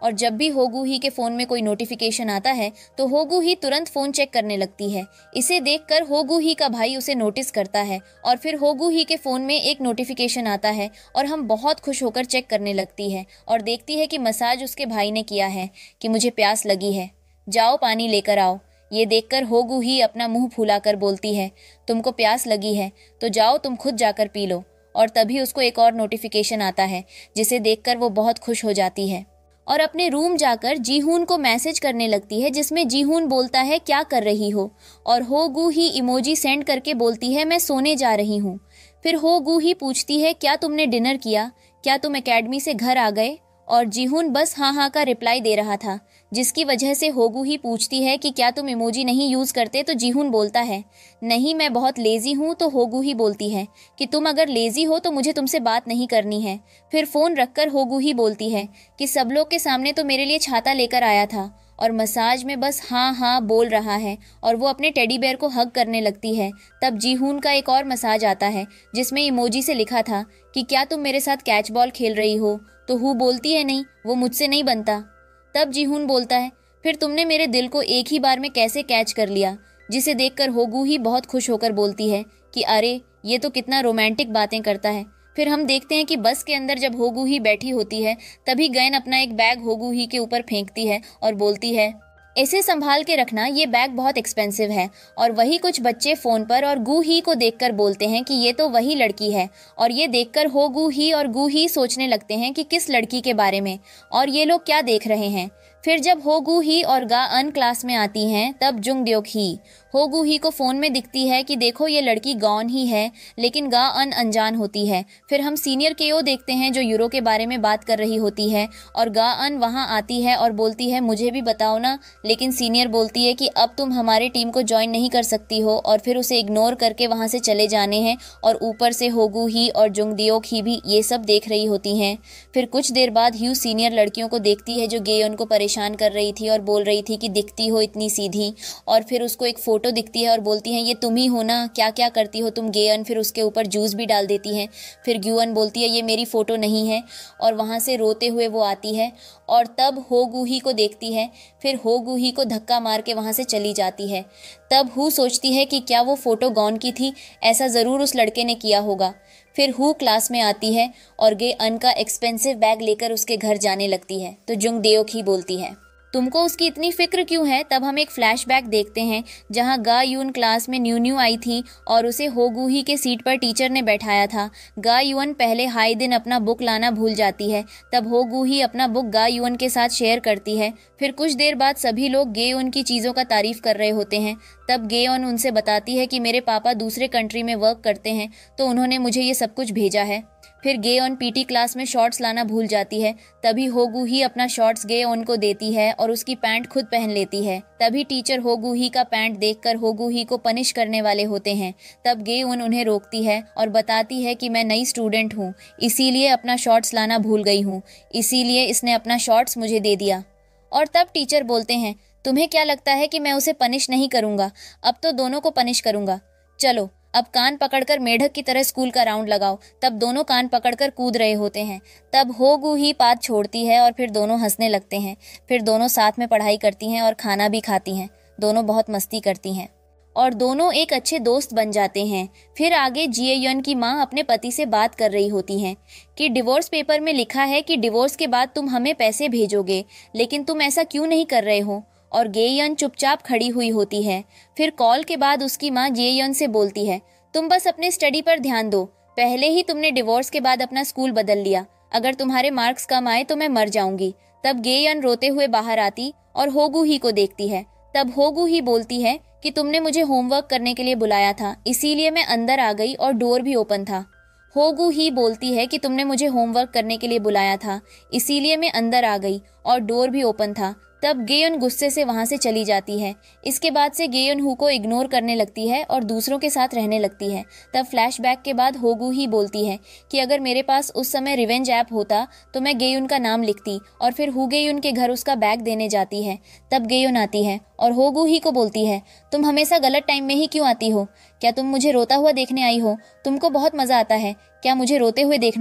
और जब भी होगू ही के फोन में कोई नोटिफिकेशन आता है तो होगू ही तुरंत फोन चेक करने लगती है। इसे देखकर होगू ही का भाई उसे नोटिस करता है और फिर होगू ही के फोन में एक नोटिफिकेशन आता है और हम बहुत खुश होकर चेक करने लगती है और देखती है कि मसाज उसके भाई ने किया है कि मुझे प्यास लगी है, जाओ पानी लेकर आओ। ये देखकर होगू ही अपना मुंह फुलाकर बोलती है, तुमको प्यास लगी है तो जाओ तुम खुद जाकर पी लो। और तभी उसको एक और नोटिफिकेशन आता है जिसे देखकर वो बहुत खुश हो जाती है और अपने रूम जाकर जीहून को मैसेज करने लगती है, जिसमें जीहून बोलता है क्या कर रही हो, और होगू ही इमोजी सेंड करके बोलती है मैं सोने जा रही हूँ। फिर होगू ही पूछती है क्या तुमने डिनर किया, क्या तुम एकेडमी से घर आ गए, और जीहून बस हाँ हाँ का रिप्लाई दे रहा था, जिसकी वजह से होगू ही पूछती है कि क्या तुम इमोजी नहीं यूज करते, तो जीहून बोलता है नहीं मैं बहुत लेजी हूँ। तो होगू ही बोलती है कि तुम अगर लेजी हो तो मुझे तुमसे बात नहीं करनी है। फिर फोन रखकर होगू ही बोलती है कि सब लोग के सामने तो मेरे लिए छाता लेकर आया था और मसाज में बस हाँ हाँ बोल रहा है, और वो अपने टेडी बेयर को हग करने लगती है। तब जीहून का एक और मसाज आता है जिसमें इमोजी से लिखा था कि क्या तुम मेरे साथ कैच बॉल खेल रही हो, तो हु बोलती है नहीं वो मुझसे नहीं बनता। तब जीहून बोलता है फिर तुमने मेरे दिल को एक ही बार में कैसे कैच कर लिया, जिसे देखकर होगू ही बहुत खुश होकर बोलती है कि अरे ये तो कितना रोमांटिक बातें करता है। फिर हम देखते हैं कि बस के अंदर जब होगू ही बैठी होती है तभी गयन अपना एक बैग होगू ही के ऊपर फेंकती है और बोलती है इसे संभाल के रखना, ये बैग बहुत एक्सपेंसिव है। और वही कुछ बच्चे फोन पर और गू ही को देखकर बोलते हैं कि ये तो वही लड़की है, और ये देखकर होगू ही और गू ही सोचने लगते हैं कि किस लड़की के बारे में और ये लोग क्या देख रहे हैं। फिर जब होगू ही और गा अन क्लास में आती हैं तब जुंग ड्योक ही होगू ही को फोन में दिखती है कि देखो ये लड़की गॉन ही है, लेकिन गा अन अनजान होती है। फिर हम सीनियर केओ देखते हैं जो यूरो के बारे में बात कर रही होती है और गा अन वहां आती है और बोलती है मुझे भी बताओ ना, लेकिन सीनियर बोलती है कि अब तुम हमारे टीम को ज्वाइन नहीं कर सकती हो, और फिर उसे इग्नोर करके वहां से चले जाने हैं। और ऊपर से होगू ही और जुंग ड्योक ही भी ये सब देख रही होती हैं। फिर कुछ देर बाद ह्यू सीनियर लड़कियों को देखती है जो गेयन को परेशान कर रही थी और बोल रही थी कि दिखती हो इतनी सीधी, और फिर उसको एक फोटो दिखती है और बोलती हैं ये तुम ही हो ना, क्या क्या करती हो तुम गेयन। फिर उसके ऊपर जूस भी डाल देती हैं। फिर ग्यूअन बोलती है ये मेरी फोटो नहीं है, और वहां से रोते हुए वो आती है और तब होगू ही को देखती है। फिर होगू ही को धक्का मार के वहां से चली जाती है। तब हु सोचती है कि क्या वो फोटो गॉन की थी, ऐसा जरूर उस लड़के ने किया होगा। फिर हु क्लास में आती है और गे अन का एक्सपेंसिव बैग लेकर उसके घर जाने लगती है। तो जुंग ड्योक ही बोलती है तुमको उसकी इतनी फिक्र क्यों है। तब हम एक फ्लैशबैक देखते हैं जहां गा यून क्लास में न्यू न्यू आई थी और उसे होगू ही के सीट पर टीचर ने बैठाया था। गा यून पहले हाई दिन अपना बुक लाना भूल जाती है। तब होगू ही अपना बुक गा यून के साथ शेयर करती है। फिर कुछ देर बाद सभी लोग गे यून की चीज़ों का तारीफ कर रहे होते हैं। तब गे यून उनसे बताती है कि मेरे पापा दूसरे कंट्री में वर्क करते हैं तो उन्होंने मुझे ये सब कुछ भेजा है। फिर गे ऑन पीटी क्लास में शॉर्ट्स लाना भूल जाती है। तभी होगू ही अपना शॉर्ट्स गे ऑन को देती है और उसकी पैंट खुद पहन लेती है। तभी टीचर होगू ही का पैंट देखकर होगू ही को पनिश करने वाले होते हैं। तब गे ऑन उन्हें रोकती है और बताती है कि मैं नई स्टूडेंट हूँ, इसीलिए अपना शॉर्ट्स लाना भूल गई हूँ, इसीलिए इसने अपना शॉर्ट्स मुझे दे दिया। और तब टीचर बोलते हैं तुम्हें क्या लगता है कि मैं उसे पनिश नहीं करूंगा, अब तो दोनों को पनिश करूंगा। चलो अब कान पकड़कर मेढक की तरह स्कूल का राउंड लगाओ। तब दोनों कान पकड़कर कूद रहे होते हैं। तब होगू ही बात छोड़ती है और फिर दोनों हंसने लगते हैं। फिर दोनों साथ में पढ़ाई करती हैं और खाना भी खाती हैं। दोनों बहुत मस्ती करती हैं और दोनों एक अच्छे दोस्त बन जाते हैं। फिर आगे जिएयन की माँ अपने पति से बात कर रही होती हैं कि डिवोर्स पेपर में लिखा है कि डिवोर्स के बाद तुम हमें पैसे भेजोगे, लेकिन तुम ऐसा क्यों नहीं कर रहे हो। और गेयन चुपचाप खड़ी हुई होती है। फिर कॉल के बाद उसकी माँ जेयन से बोलती है तुम बस अपने स्टडी पर ध्यान दो, पहले ही तुमने डिवोर्स के बाद अपना स्कूल बदल लिया, अगर तुम्हारे मार्क्स कम आए तो मैं मर जाऊंगी। तब गेयन रोते हुए बाहर आती और होगू ही को देखती है। तब होगू ही बोलती है कि तुमने मुझे होमवर्क करने के लिए बुलाया था, इसीलिए मैं अंदर आ गई और डोर भी ओपन था। होगू ही बोलती है कि तुमने मुझे होमवर्क करने के लिए बुलाया था, इसीलिए मैं अंदर आ गई और डोर भी ओपन था। तब गेयन गुस्से से वहां से चली जाती है। इसके बाद से गेयन हु को इग्नोर करने लगती है और दूसरों के साथ रहने लगती है। तब फ्लैशबैक के बाद होगू ही बोलती है कि अगर मेरे पास उस समय रिवेंज ऐप होता तो मैं गेयुन का नाम लिखती, और फिर हु गेयुन के घर उसका बैग देने जाती है। तब गेयुन आती है और होगू ही को बोलती है तुम हमेशा गलत टाइम में ही क्यों आती हो, क्या तुम मुझे रोता हुआ देखने आई हो, तुमको बहुत मजा आता है क्या मुझे रोते हुए देखना।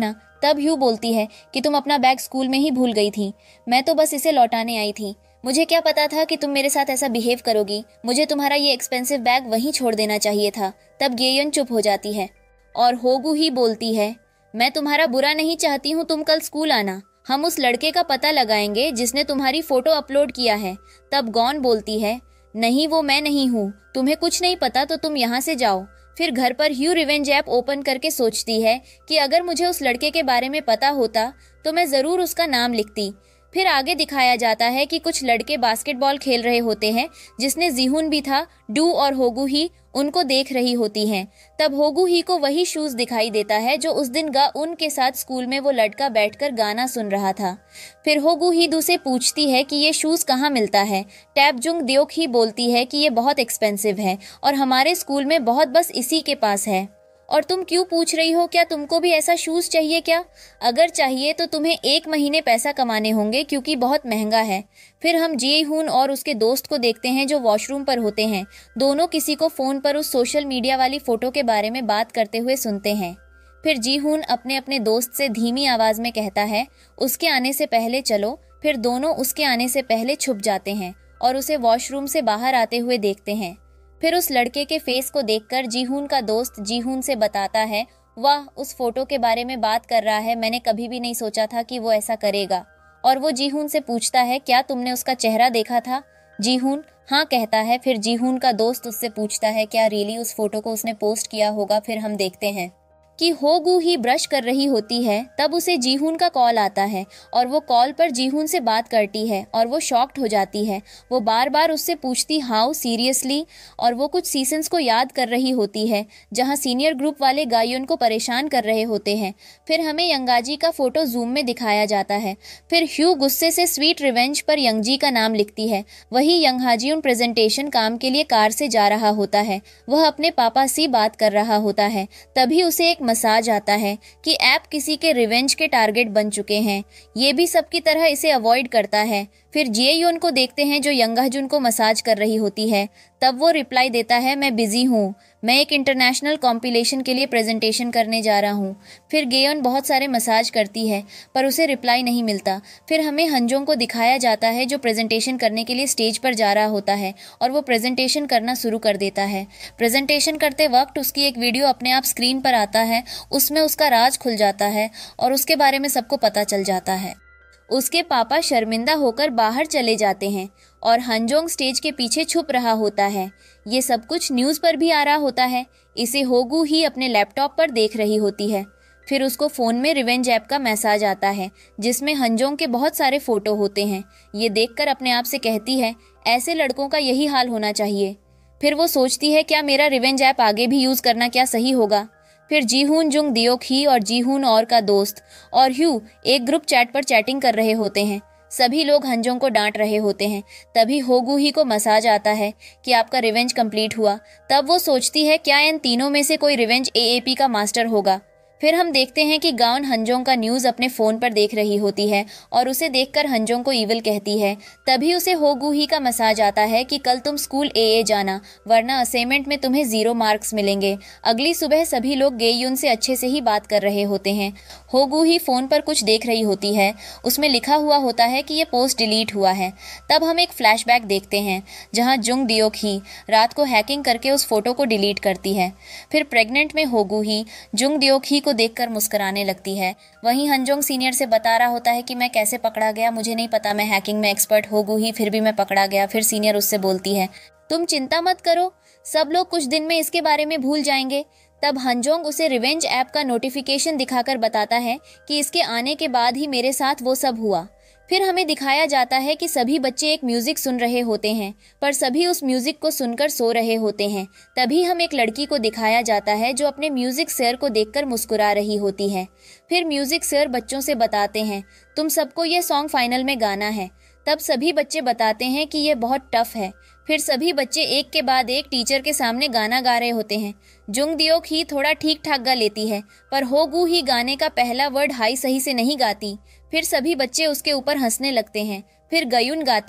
तब ह्यू बोलती है कि तुम अपना बैग स्कूल में ही भूल गई थी, मैं तो बस इसे लौटाने आई थी, मुझे क्या पता था कि तुम मेरे साथ ऐसा बिहेव करोगी, मुझे तुम्हारा ये एक्सपेंसिव बैग वहीं छोड़ देना चाहिए था। तब गेयन चुप हो जाती है और होगू ही बोलती है, मैं तुम्हारा बुरा नहीं चाहती हूँ, तुम कल स्कूल आना, हम उस लड़के का पता लगाएंगे जिसने तुम्हारी फोटो अपलोड किया है। तब गॉन बोलती है, नहीं वो मैं नहीं हूँ, तुम्हें कुछ नहीं पता तो तुम यहाँ से जाओ। फिर घर पर ह्यू रिवेंज ऐप ओपन करके सोचती है कि अगर मुझे उस लड़के के बारे में पता होता तो मैं जरूर उसका नाम लिखती। फिर आगे दिखाया जाता है कि कुछ लड़के बास्केटबॉल खेल रहे होते हैं जिसने जीहुन भी था, डू और होगू ही उनको देख रही होती हैं। तब होगू ही को वही शूज दिखाई देता है जो उस दिन गाउन के साथ स्कूल में वो लड़का बैठकर गाना सुन रहा था। फिर होगू ही डू से पूछती है कि ये शूज कहाँ मिलता है। टैब जुंग द्योक ही बोलती है कि ये बहुत एक्सपेंसिव है और हमारे स्कूल में बहुत बस इसी के पास है। और तुम क्यों पूछ रही हो, क्या तुमको भी ऐसा शूज चाहिए क्या? अगर चाहिए तो तुम्हें 1 महीने पैसा कमाने होंगे क्योंकि बहुत महंगा है। फिर हम जी हून और उसके दोस्त को देखते हैं जो वॉशरूम पर होते हैं। दोनों किसी को फोन पर उस सोशल मीडिया वाली फोटो के बारे में बात करते हुए सुनते हैं। फिर जी हून अपने अपने दोस्त से धीमी आवाज में कहता है, उसके आने से पहले चलो। फिर दोनों उसके आने से पहले छुप जाते हैं और उसे वॉशरूम से बाहर आते हुए देखते हैं। फिर उस लड़के के फेस को देखकर जीहून का दोस्त जीहून से बताता है, वाह उस फोटो के बारे में बात कर रहा है, मैंने कभी भी नहीं सोचा था कि वो ऐसा करेगा। और वो जीहून से पूछता है, क्या तुमने उसका चेहरा देखा था? जीहून हाँ कहता है। फिर जीहून का दोस्त उससे पूछता है, क्या रियली उस फोटो को उसने पोस्ट किया होगा? फिर हम देखते हैं कि होगू ही ब्रश कर रही होती है। तब उसे जीहून का कॉल आता है और वो कॉल पर जीहून से बात करती है और वो शॉक्ड हो जाती है। वो बार बार उससे पूछती, हाउ सीरियसली? और वो कुछ सीजन्स को याद कर रही होती है जहां सीनियर ग्रुप वाले गायुन को परेशान कर रहे होते हैं। फिर हमें यंगाजी का फोटो जूम में दिखाया जाता है। फिर ह्यू गुस्से से स्वीट रिवेंज पर यंगजी का नाम लिखती है। वही यंगहाजियुन प्रेजेंटेशन काम के लिए कार से जा रहा होता है। वह अपने पापा से बात कर रहा होता है। तभी उसे एक मसाज आता है कि ऐप किसी के रिवेंज के टारगेट बन चुके हैं। ये भी सबकी तरह इसे अवॉइड करता है। फिर जिएयोन को देखते हैं जो यंगाजुन को मसाज कर रही होती है। तब वो रिप्लाई देता है, मैं बिजी हूँ, मैं एक इंटरनेशनल कॉम्पिलेशन के लिए प्रेजेंटेशन करने जा रहा हूँ। फिर गेयोन बहुत सारे मसाज करती है पर उसे रिप्लाई नहीं मिलता। फिर हमें हंजोंग को दिखाया जाता है जो प्रेजेंटेशन करने के लिए स्टेज पर जा रहा होता है और वो प्रेजेंटेशन करना शुरू कर देता है। प्रेजेंटेशन करते वक्त उसकी एक वीडियो अपने आप स्क्रीन पर आता है। उसमें उसका राज खुल जाता है और उसके बारे में सबको पता चल जाता है। उसके पापा शर्मिंदा होकर बाहर चले जाते हैं और हंजोंग स्टेज के पीछे छुप रहा होता है। ये सब कुछ न्यूज़ पर भी आ रहा होता है। इसे होगू ही अपने लैपटॉप पर देख रही होती है। फिर उसको फ़ोन में रिवेंज ऐप का मैसेज आता है जिसमें हंजोंग के बहुत सारे फ़ोटो होते हैं। ये देखकर अपने आप से कहती है, ऐसे लड़कों का यही हाल होना चाहिए। फिर वो सोचती है, क्या मेरा रिवेंज ऐप आगे भी यूज़ करना क्या सही होगा? फिर जीहून जुंग दियोक ही और जीहून और का दोस्त और ह्यू एक ग्रुप चैट पर चैटिंग कर रहे होते हैं। सभी लोग हंजोंग को डांट रहे होते हैं। तभी होगू ही को मसाज आता है कि आपका रिवेंज कंप्लीट हुआ। तब वो सोचती है, क्या इन तीनों में से कोई रिवेंज एएपी का मास्टर होगा? फिर हम देखते हैं कि गाउन हंजोंग का न्यूज़ अपने फ़ोन पर देख रही होती है और उसे देखकर हंजोंग को ईविल कहती है। तभी उसे होगू ही का मैसेज आता है कि कल तुम स्कूल एए जाना वरना असाइनमेंट में तुम्हें 0 मार्क्स मिलेंगे। अगली सुबह सभी लोग गेयुन से अच्छे से ही बात कर रहे होते हैं। होगू ही फ़ोन पर कुछ देख रही होती है। उसमें लिखा हुआ होता है कि ये पोस्ट डिलीट हुआ है। तब हम एक फ्लैशबैक देखते हैं जहाँ जुंग दियोक ही रात को हैकिंग करके उस फोटो को डिलीट करती है। फिर प्रेग्नेंट में होगू ही जुंग दियोक ही को देखकर मुस्कुराने लगती है। वहीं हंजोंग सीनियर से बता रहा होता है कि मैं कैसे पकड़ा गया, मुझे नहीं पता, मैं हैकिंग में एक्सपर्ट होगू ही, फिर भी मैं पकड़ा गया। फिर सीनियर उससे बोलती है, तुम चिंता मत करो, सब लोग कुछ दिन में इसके बारे में भूल जाएंगे। तब हंजोंग उसे रिवेंज ऐप का नोटिफिकेशन दिखाकर बताता है कि इसके आने के बाद ही मेरे साथ वो सब हुआ। फिर हमें दिखाया जाता है कि सभी बच्चे एक म्यूजिक सुन रहे होते हैं पर सभी उस म्यूजिक को सुनकर सो रहे होते हैं। तभी हम एक लड़की को दिखाया जाता है जो अपने म्यूजिक सर को देखकर मुस्कुरा रही होती है। फिर म्यूजिक सर बच्चों से बताते हैं, तुम सबको ये सॉन्ग फाइनल में गाना है। तब सभी बच्चे बताते हैं कि ये बहुत टफ है। फिर सभी बच्चे एक के बाद एक टीचर के सामने गाना गा रहे होते हैं। जुंग दियोक ही थोड़ा ठीक ठाक गा लेती है पर होगू ही गाने का पहला वर्ड हाई सही से नहीं गाती। फिर सभी बच्चे उसके ऊपर हंसने लगते हैं। फिर गयुन गाती है,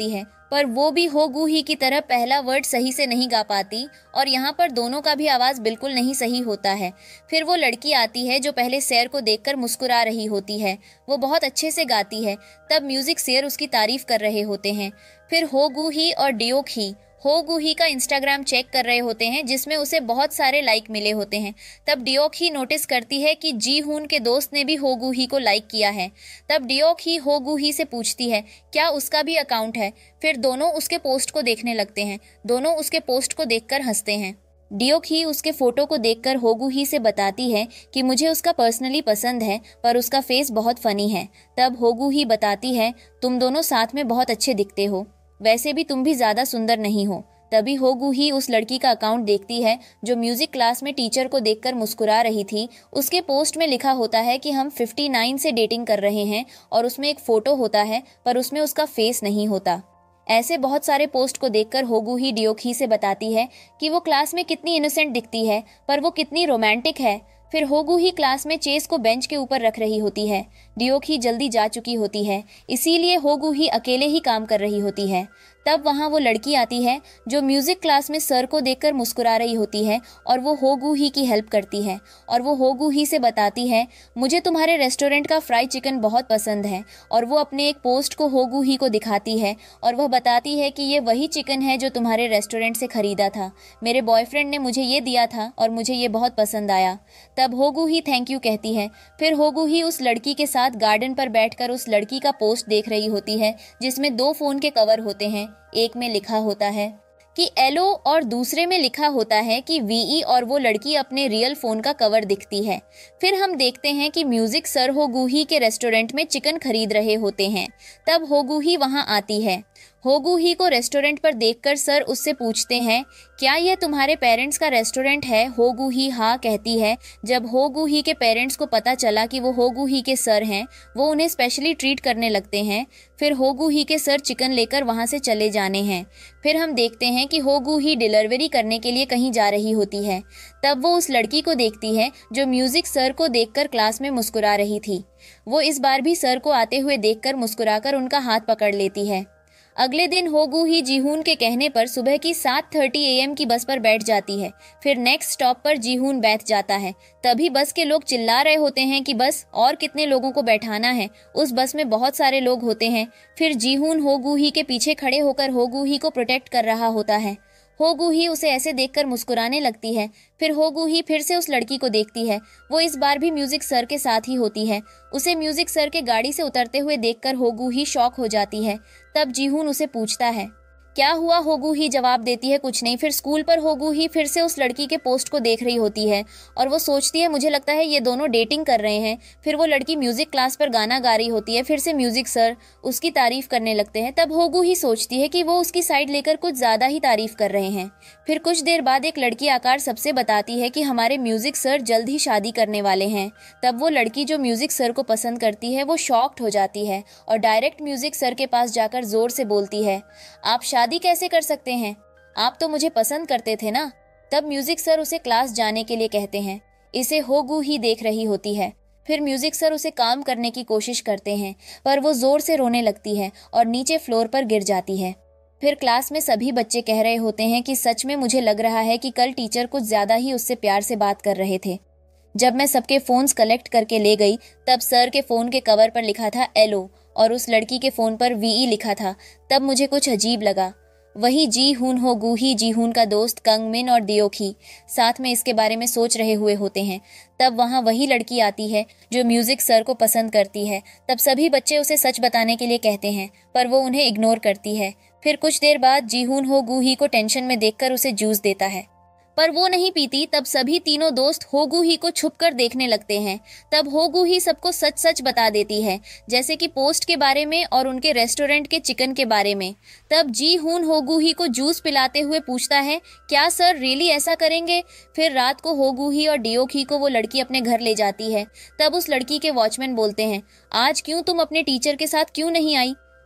पर वो भी होगू ही की तरह पहला वर्ड सही से नहीं गा पाती और यहाँ पर दोनों का भी आवाज़ बिल्कुल नहीं सही होता है। फिर वो लड़की आती है जो पहले सैर को देखकर मुस्कुरा रही होती है, वो बहुत अच्छे से गाती है। तब म्यूजिक सैर उसकी तारीफ कर रहे होते हैं। फिर होगू ही और डियोक ही होगू ही का इंस्टाग्राम चेक कर रहे होते हैं जिसमें उसे बहुत सारे लाइक मिले होते हैं। तब डियोक ही नोटिस करती है कि जी हून के दोस्त ने भी होगू ही को लाइक किया है। तब डियोक ही होगू ही से पूछती है क्या उसका भी अकाउंट है। फिर दोनों उसके पोस्ट को देखने लगते हैं। दोनों उसके पोस्ट को देखकर हंसते हैं। डियोक ही उसके फोटो को देखकर होगू ही से बताती है कि मुझे उसका पर्सनली पसंद है पर उसका फेस बहुत फनी है। तब होगू ही बताती है तुम दोनों साथ में बहुत अच्छे दिखते हो, वैसे भी तुम भी ज्यादा सुंदर नहीं हो। तभी होगू ही उस लड़की का अकाउंट देखती है जो म्यूजिक क्लास में टीचर को देखकर मुस्कुरा रही थी। उसके पोस्ट में लिखा होता है कि हम 59 से डेटिंग कर रहे हैं और उसमें एक फोटो होता है पर उसमें उसका फेस नहीं होता। ऐसे बहुत सारे पोस्ट को देखकर होगू ही डियोक ही से बताती है कि वो क्लास में कितनी इनोसेंट दिखती है पर वो कितनी रोमांटिक है। फिर होगू ही क्लास में चेस को बेंच के ऊपर रख रही होती है। डियोक ही जल्दी जा चुकी होती है, इसीलिए होगू ही अकेले ही काम कर रही होती है। तब वहाँ वो लड़की आती है जो म्यूजिक क्लास में सर को देखकर मुस्कुरा रही होती है और वो होगू ही की हेल्प करती है और वो होगू ही से बताती है मुझे तुम्हारे रेस्टोरेंट का फ्राई चिकन बहुत पसंद है। और वो अपने एक पोस्ट को होगू ही को दिखाती है और वह बताती है कि ये वही चिकन है जो तुम्हारे रेस्टोरेंट से खरीदा था, मेरे बॉयफ्रेंड ने मुझे ये दिया था और मुझे ये बहुत पसंद आया। तब होगू ही थैंक यू कहती है। फिर होगू ही उस लड़की के साथ गार्डन पर बैठकर उस लड़की का पोस्ट देख रही होती है जिसमें 2 फोन के कवर होते हैं। एक में लिखा होता है कि एलो और दूसरे में लिखा होता है कि वीई और वो लड़की अपने रियल फोन का कवर दिखती है। फिर हम देखते हैं कि म्यूजिक सर होगू ही के रेस्टोरेंट में चिकन खरीद रहे होते हैं। तब होगू ही वहां आती है। होगू ही को रेस्टोरेंट पर देखकर सर उससे पूछते हैं क्या यह तुम्हारे पेरेंट्स का रेस्टोरेंट है। होगू ही हाँ कहती है। जब होगू ही के पेरेंट्स को पता चला कि वो होगू ही के सर हैं, वो उन्हें स्पेशली ट्रीट करने लगते हैं। फिर होगू ही के सर चिकन लेकर वहां से चले जाने हैं। फिर हम देखते हैं कि होगू ही डिलीवरी करने के लिए कहीं जा रही होती है। तब वो उस लड़की को देखती है जो म्यूजिक सर को देखकर क्लास में मुस्कुरा रही थी। वो इस बार भी सर को आते हुए देखकर मुस्कुराकर उनका हाथ पकड़ लेती है। अगले दिन होगू ही जीहून के कहने पर सुबह की 7:30 AM की बस पर बैठ जाती है। फिर नेक्स्ट स्टॉप पर जीहून बैठ जाता है। तभी बस के लोग चिल्ला रहे होते हैं कि बस और कितने लोगों को बैठाना है। उस बस में बहुत सारे लोग होते हैं। फिर जीहून होगू ही के पीछे खड़े होकर होगू ही को प्रोटेक्ट कर रहा होता है। होगू ही उसे ऐसे देखकर मुस्कुराने लगती है। फिर होगू ही फिर से उस लड़की को देखती है। वो इस बार भी म्यूजिक सर के साथ ही होती है। उसे म्यूजिक सर के गाड़ी से उतरते हुए देखकर होगू ही शॉक हो जाती है। तब जीहून उसे पूछता है क्या हुआ। होगू ही जवाब देती है कुछ नहीं। फिर स्कूल पर होगू ही फिर से उस लड़की के पोस्ट को देख रही होती है और वो सोचती है मुझे लगता है ये दोनों डेटिंग कर रहे हैं। फिर वो लड़की म्यूजिक क्लास पर गाना गा रही होती है। फिर से म्यूजिक सर उसकी तारीफ करने लगते हैं। तब होगू ही सोचती है कि वो उसकी साइड लेकर कुछ ज्यादा ही तारीफ कर रहे हैं। फिर कुछ देर बाद एक लड़की आकर सबसे बताती है कि हमारे म्यूजिक सर जल्द ही शादी करने वाले हैं। तब वो लड़की जो म्यूजिक सर को पसंद करती है वो शॉक्ड हो जाती है और डायरेक्ट म्यूजिक सर के पास जाकर जोर से बोलती है आप शादी कैसे कर सकते हैं, आप तो मुझे पसंद करते थे ना। तब म्यूजिक सर उसे क्लास जाने के लिए कहते हैं। इसे होगू ही देख रही होती है। फिर म्यूजिक सर उसे काम करने की कोशिश करते हैं पर वो जोर से रोने लगती है और नीचे फ्लोर पर गिर जाती है। फिर क्लास में सभी बच्चे कह रहे होते हैं कि सच में मुझे लग रहा है कि कल टीचर कुछ ज्यादा ही उससे प्यार से बात कर रहे थे। जब मैं सबके फोन्स कलेक्ट करके ले गई तब सर के फोन के कवर पर लिखा था एलो और उस लड़की के फोन पर वीई लिखा था। तब मुझे कुछ अजीब लगा। वही जी हून होगू ही जीहून का दोस्त कंगमिन और दियोक ही साथ में इसके बारे में सोच रहे हुए होते हैं। तब वहाँ वही लड़की आती है जो म्यूजिक सर को पसंद करती है। तब सभी बच्चे उसे सच बताने के लिए कहते हैं पर वो उन्हें इग्नोर करती है। फिर कुछ देर बाद जीहून होगू ही को टेंशन में देखकर उसे जूस देता है पर वो नहीं पीती। तब सभी तीनों दोस्त होगू ही को छुपकर देखने लगते हैं। तब होगू ही सबको सच सच बता देती है जैसे कि पोस्ट के बारे में और उनके रेस्टोरेंट के चिकन के बारे में। तब जी हून होगू ही को जूस पिलाते हुए पूछता है क्या सर रियली ऐसा करेंगे। फिर रात को होगू ही और डियोक ही को वो लड़की अपने घर ले जाती है। तब उस लड़की के वॉचमैन बोलते हैं आज क्यों तुम अपने टीचर के साथ क्यों नहीं आई।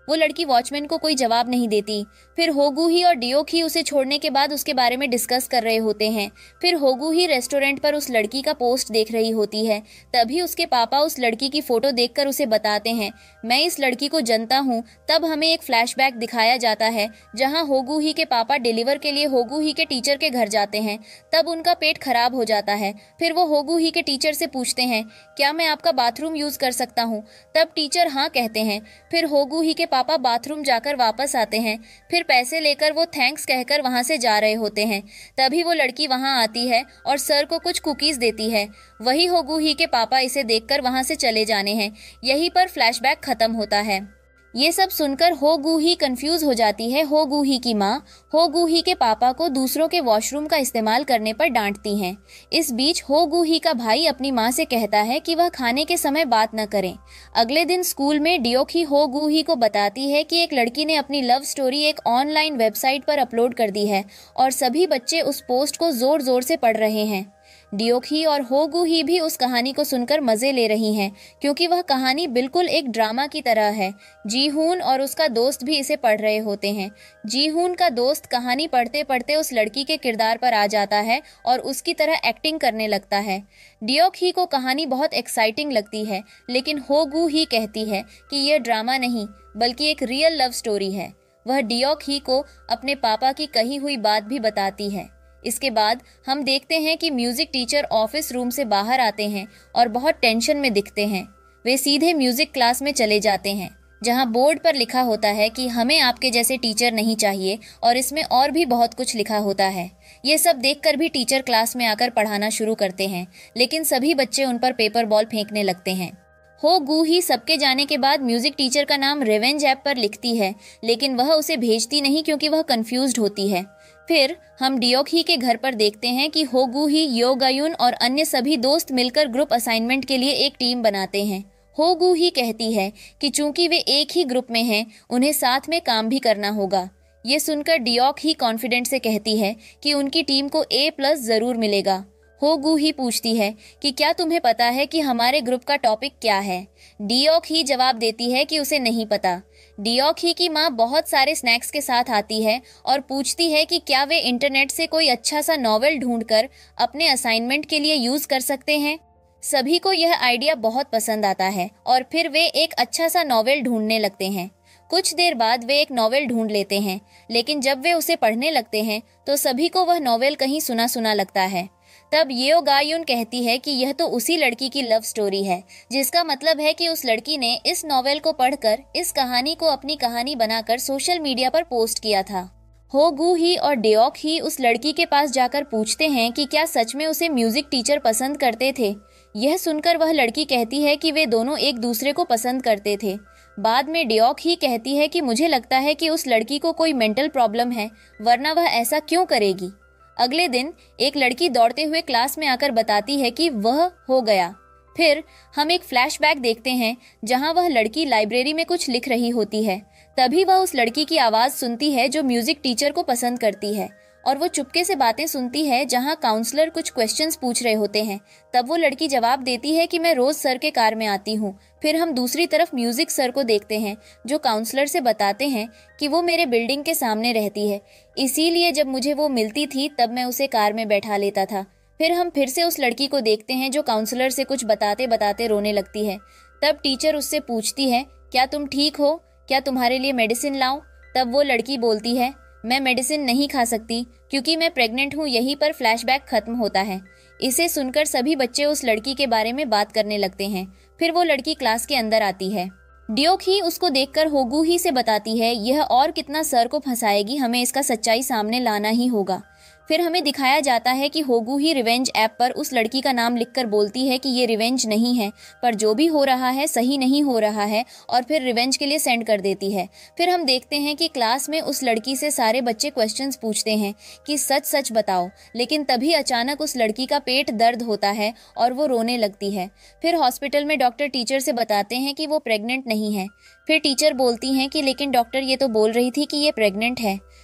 वो लड़की वॉचमैन को कोई जवाब नहीं देती। फिर होगू ही और डियोक ही उसे छोड़ने के बाद उसके बारे में डिस्कस कर रहे होते हैं। फिर होगू ही रेस्टोरेंट पर उस लड़की का पोस्ट देख रही होती है। तभी उसके पापा उस लड़की की फोटो देखकर उसे बताते हैं, मैं इस लड़की को जानता हूँ। तब हमें एक फ्लैशबैक दिखाया जाता है जहाँ होगू ही के पापा डिलीवर के लिए होगू ही के टीचर के घर जाते हैं। तब उनका पेट खराब हो जाता है। फिर वो होगू ही के टीचर से पूछते हैं, क्या मैं आपका बाथरूम यूज कर सकता हूँ? तब टीचर हाँ कहते हैं। फिर होगू ही के पापा बाथरूम जाकर वापस आते हैं। फिर पैसे लेकर वो थैंक्स कहकर वहां से जा रहे होते हैं। तभी वो लड़की वहां आती है और सर को कुछ कुकीज देती है। वही होगू ही के पापा इसे देखकर वहां से चले जाने हैं। यहीं पर फ्लैशबैक खत्म होता है। ये सब सुनकर होगू ही कंफ्यूज हो जाती है। होगू ही की माँ होगू ही के पापा को दूसरों के वॉशरूम का इस्तेमाल करने पर डांटती हैं। इस बीच होगू ही का भाई अपनी माँ से कहता है कि वह खाने के समय बात न करें। अगले दिन स्कूल में डियोक ही होगू ही को बताती है कि एक लड़की ने अपनी लव स्टोरी एक ऑनलाइन वेबसाइट पर अपलोड कर दी है और सभी बच्चे उस पोस्ट को जोर जोर से पढ़ रहे हैं। डियोक ही और होगू ही भी उस कहानी को सुनकर मजे ले रही हैं, क्योंकि वह कहानी बिल्कुल एक ड्रामा की तरह है। जीहून और उसका दोस्त भी इसे पढ़ रहे होते हैं। जीहून का दोस्त कहानी पढ़ते पढ़ते उस लड़की के किरदार पर आ जाता है और उसकी तरह एक्टिंग करने लगता है। डियोक ही को कहानी बहुत एक्साइटिंग लगती है, लेकिन होगू ही कहती है कि यह ड्रामा नहीं बल्कि एक रियल लव स्टोरी है। वह डियोक ही को अपने पापा की कही हुई बात भी बताती है। इसके बाद हम देखते हैं कि म्यूजिक टीचर ऑफिस रूम से बाहर आते हैं और बहुत टेंशन में दिखते हैं। वे सीधे म्यूजिक क्लास में चले जाते हैं, जहां बोर्ड पर लिखा होता है कि हमें आपके जैसे टीचर नहीं चाहिए, और इसमें और भी बहुत कुछ लिखा होता है। ये सब देखकर भी टीचर क्लास में आकर पढ़ाना शुरू करते हैं, लेकिन सभी बच्चे उन पर पेपर बॉल फेंकने लगते हैं। होगू ही सबके जाने के बाद म्यूजिक टीचर का नाम रिवेंज ऐप पर लिखती है, लेकिन वह उसे भेजती नहीं क्योंकि वह कंफ्यूज्ड होती है। फिर हम डियोक ही के घर पर देखते हैं कि होगू ही, यो गायुन और अन्य सभी दोस्त मिलकर ग्रुप असाइनमेंट के लिए एक टीम बनाते हैं। होगू ही कहती है कि चूंकि वे एक ही ग्रुप में हैं, उन्हें साथ में काम भी करना होगा। ये सुनकर डियोक ही कॉन्फिडेंट से कहती है कि उनकी टीम को A+ जरूर मिलेगा। होगू ही पूछती है कि क्या तुम्हें पता है कि हमारे ग्रुप का टॉपिक क्या है? डियोक ही जवाब देती है कि उसे नहीं पता। डियोक ही की माँ बहुत सारे स्नैक्स के साथ आती है और पूछती है कि क्या वे इंटरनेट से कोई अच्छा सा नॉवेल ढूंढकर अपने असाइनमेंट के लिए यूज कर सकते हैं। सभी को यह आइडिया बहुत पसंद आता है और फिर वे एक अच्छा सा नॉवेल ढूंढने लगते हैं। कुछ देर बाद वे एक नॉवेल ढूंढ लेते हैं, लेकिन जब वे उसे पढ़ने लगते हैं तो सभी को वह नॉवेल कहीं सुना सुना लगता है। तब येओ गायुन कहती है कि यह तो उसी लड़की की लव स्टोरी है, जिसका मतलब है कि उस लड़की ने इस नॉवेल को पढ़कर इस कहानी को अपनी कहानी बनाकर सोशल मीडिया पर पोस्ट किया था। होगू ही और डियोक ही उस लड़की के पास जाकर पूछते हैं कि क्या सच में उसे म्यूजिक टीचर पसंद करते थे। यह सुनकर वह लड़की कहती है कि वे दोनों एक दूसरे को पसंद करते थे। बाद में डियोक ही कहती है कि मुझे लगता है कि उस लड़की को कोई मेंटल प्रॉब्लम है, वरना वह ऐसा क्यों करेगी। अगले दिन एक लड़की दौड़ते हुए क्लास में आकर बताती है कि वह हो गया। फिर हम एक फ्लैशबैक देखते हैं जहां वह लड़की लाइब्रेरी में कुछ लिख रही होती है। तभी वह उस लड़की की आवाज सुनती है जो म्यूजिक टीचर को पसंद करती है, और वो चुपके से बातें सुनती है जहां काउंसलर कुछ क्वेश्चंस पूछ रहे होते हैं। तब वो लड़की जवाब देती है कि मैं रोज सर के कार में आती हूँ। फिर हम दूसरी तरफ म्यूजिक सर को देखते हैं जो काउंसलर से बताते हैं कि वो मेरे बिल्डिंग के सामने रहती है, इसीलिए जब मुझे वो मिलती थी तब मैं उसे कार में बैठा लेता था। फिर हम फिर से उस लड़की को देखते हैं जो काउंसलर से कुछ बताते बताते रोने लगती है। तब टीचर उससे पूछती है, क्या तुम ठीक हो? क्या तुम्हारे लिए मेडिसिन लाऊं? तब वो लड़की बोलती है, मैं मेडिसिन नहीं खा सकती क्योंकि मैं प्रेग्नेंट हूँ। यहीं पर फ्लैशबैक खत्म होता है। इसे सुनकर सभी बच्चे उस लड़की के बारे में बात करने लगते हैं। फिर वो लड़की क्लास के अंदर आती है। डियोक ही उसको देखकर होगू ही से बताती है, यह और कितना सर को फंसाएगी, हमें इसका सच्चाई सामने लाना ही होगा। फिर हमें दिखाया जाता है कि होगू ही रिवेंज ऐप पर उस लड़की का नाम लिखकर बोलती है कि ये रिवेंज नहीं है, पर जो भी हो रहा है सही नहीं हो रहा है, और फिर रिवेंज के लिए सेंड कर देती है। फिर हम देखते हैं कि क्लास में उस लड़की से सारे बच्चे क्वेश्चंस पूछते हैं कि सच सच बताओ, लेकिन तभी अचानक उस लड़की का पेट दर्द होता है और वो रोने लगती है। फिर हॉस्पिटल में डॉक्टर टीचर से बताते हैं कि वो प्रेग्नेंट नहीं है। फिर टीचर बोलती हैं कि लेकिन डॉक्टर ये तो बोल रही थी कि ये प्रेग्नेंट है।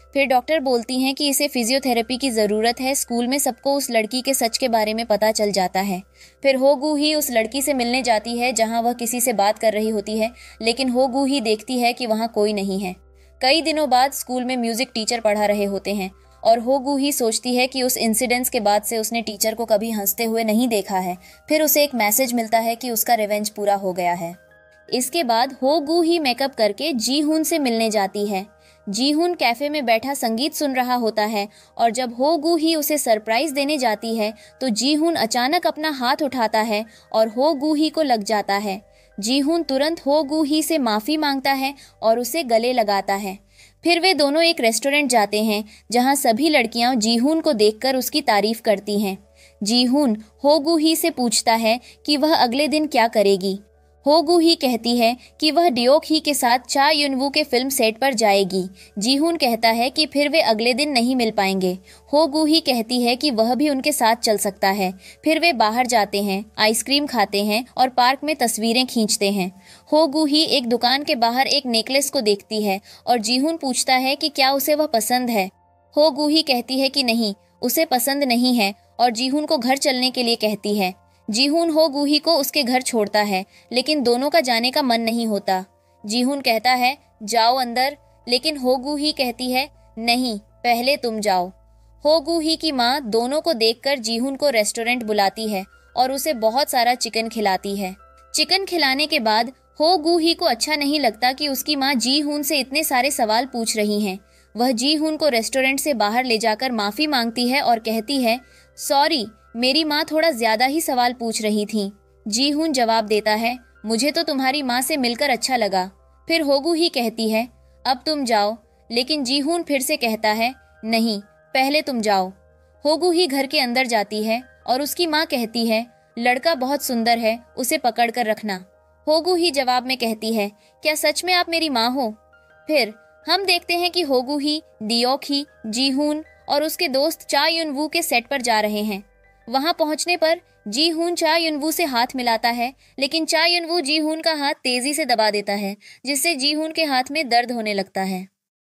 फिर डॉक्टर बोलती हैं कि इसे फिजियोथेरेपी की ज़रूरत है। स्कूल में सबको उस लड़की के सच के बारे में पता चल जाता है। फिर होगू ही उस लड़की से मिलने जाती है जहां वह किसी से बात कर रही होती है, लेकिन होगू ही देखती है कि वहां कोई नहीं है। कई दिनों बाद स्कूल में म्यूजिक टीचर पढ़ा रहे होते हैं और होगू ही सोचती है कि उस इंसिडेंट्स के बाद से उसने टीचर को कभी हंसते हुए नहीं देखा है। फिर उसे एक मैसेज मिलता है कि उसका रिवेंज पूरा हो गया है। इसके बाद होगू ही मेकअप करके जीहून से मिलने जाती है। जीहून कैफे में बैठा संगीत सुन रहा होता है और जब होगू ही उसे सरप्राइज देने जाती है तो जीहून अचानक अपना हाथ उठाता है और होगू ही को लग जाता है। जीहून तुरंत होगू ही से माफी मांगता है और उसे गले लगाता है। फिर वे दोनों एक रेस्टोरेंट जाते हैं जहां सभी लड़कियां जीहून को देखकर उसकी तारीफ करती हैं। जीहून होगू ही से पूछता है कि वह अगले दिन क्या करेगी। होगू ही कहती है कि वह डियोक ही के साथ चा युनवू के फिल्म सेट पर जाएगी। जीहून कहता है कि फिर वे अगले दिन नहीं मिल पाएंगे। होगू ही कहती है कि वह भी उनके साथ चल सकता है। फिर वे बाहर जाते हैं, आइसक्रीम खाते हैं और पार्क में तस्वीरें खींचते हैं। होगू ही एक दुकान के बाहर एक नेकलेस को देखती है और जीहून पूछता है कि क्या उसे वह पसंद है। होगू ही कहती है कि नहीं, उसे पसंद नहीं है और जीहून को घर चलने के लिए कहती है। जीहून होगू ही को उसके घर छोड़ता है, लेकिन दोनों का जाने का मन नहीं होता। जीहून कहता है जाओ अंदर, लेकिन होगू ही कहती है नहीं, पहले तुम जाओ। होगू ही की माँ दोनों को देखकर जीहून को रेस्टोरेंट बुलाती है और उसे बहुत सारा चिकन खिलाती है। चिकन खिलाने के बाद होगू ही को अच्छा नहीं लगता कि उसकी माँ जीहून से इतने सारे सवाल पूछ रही हैं। वह जीहून को रेस्टोरेंट से बाहर ले जाकर माफी मांगती है और कहती है सॉरी, मेरी माँ थोड़ा ज्यादा ही सवाल पूछ रही थी। जीहून जवाब देता है मुझे तो तुम्हारी माँ से मिलकर अच्छा लगा। फिर होगू ही कहती है अब तुम जाओ, लेकिन जीहून फिर से कहता है नहीं, पहले तुम जाओ। होगू ही घर के अंदर जाती है और उसकी माँ कहती है लड़का बहुत सुंदर है, उसे पकड़ कर रखना। होगू ही जवाब में कहती है क्या सच में आप मेरी माँ हो? फिर हम देखते हैं कि होगू ही, डियोक ही, जीहून और उसके दोस्त चा युनवू के सेट पर जा रहे हैं। वहां पहुंचने पर जीहून चा युनवू से हाथ मिलाता है, लेकिन चा युनवू जीहून का हाथ तेजी से दबा देता है, जिससे जीहून के हाथ में दर्द होने लगता है।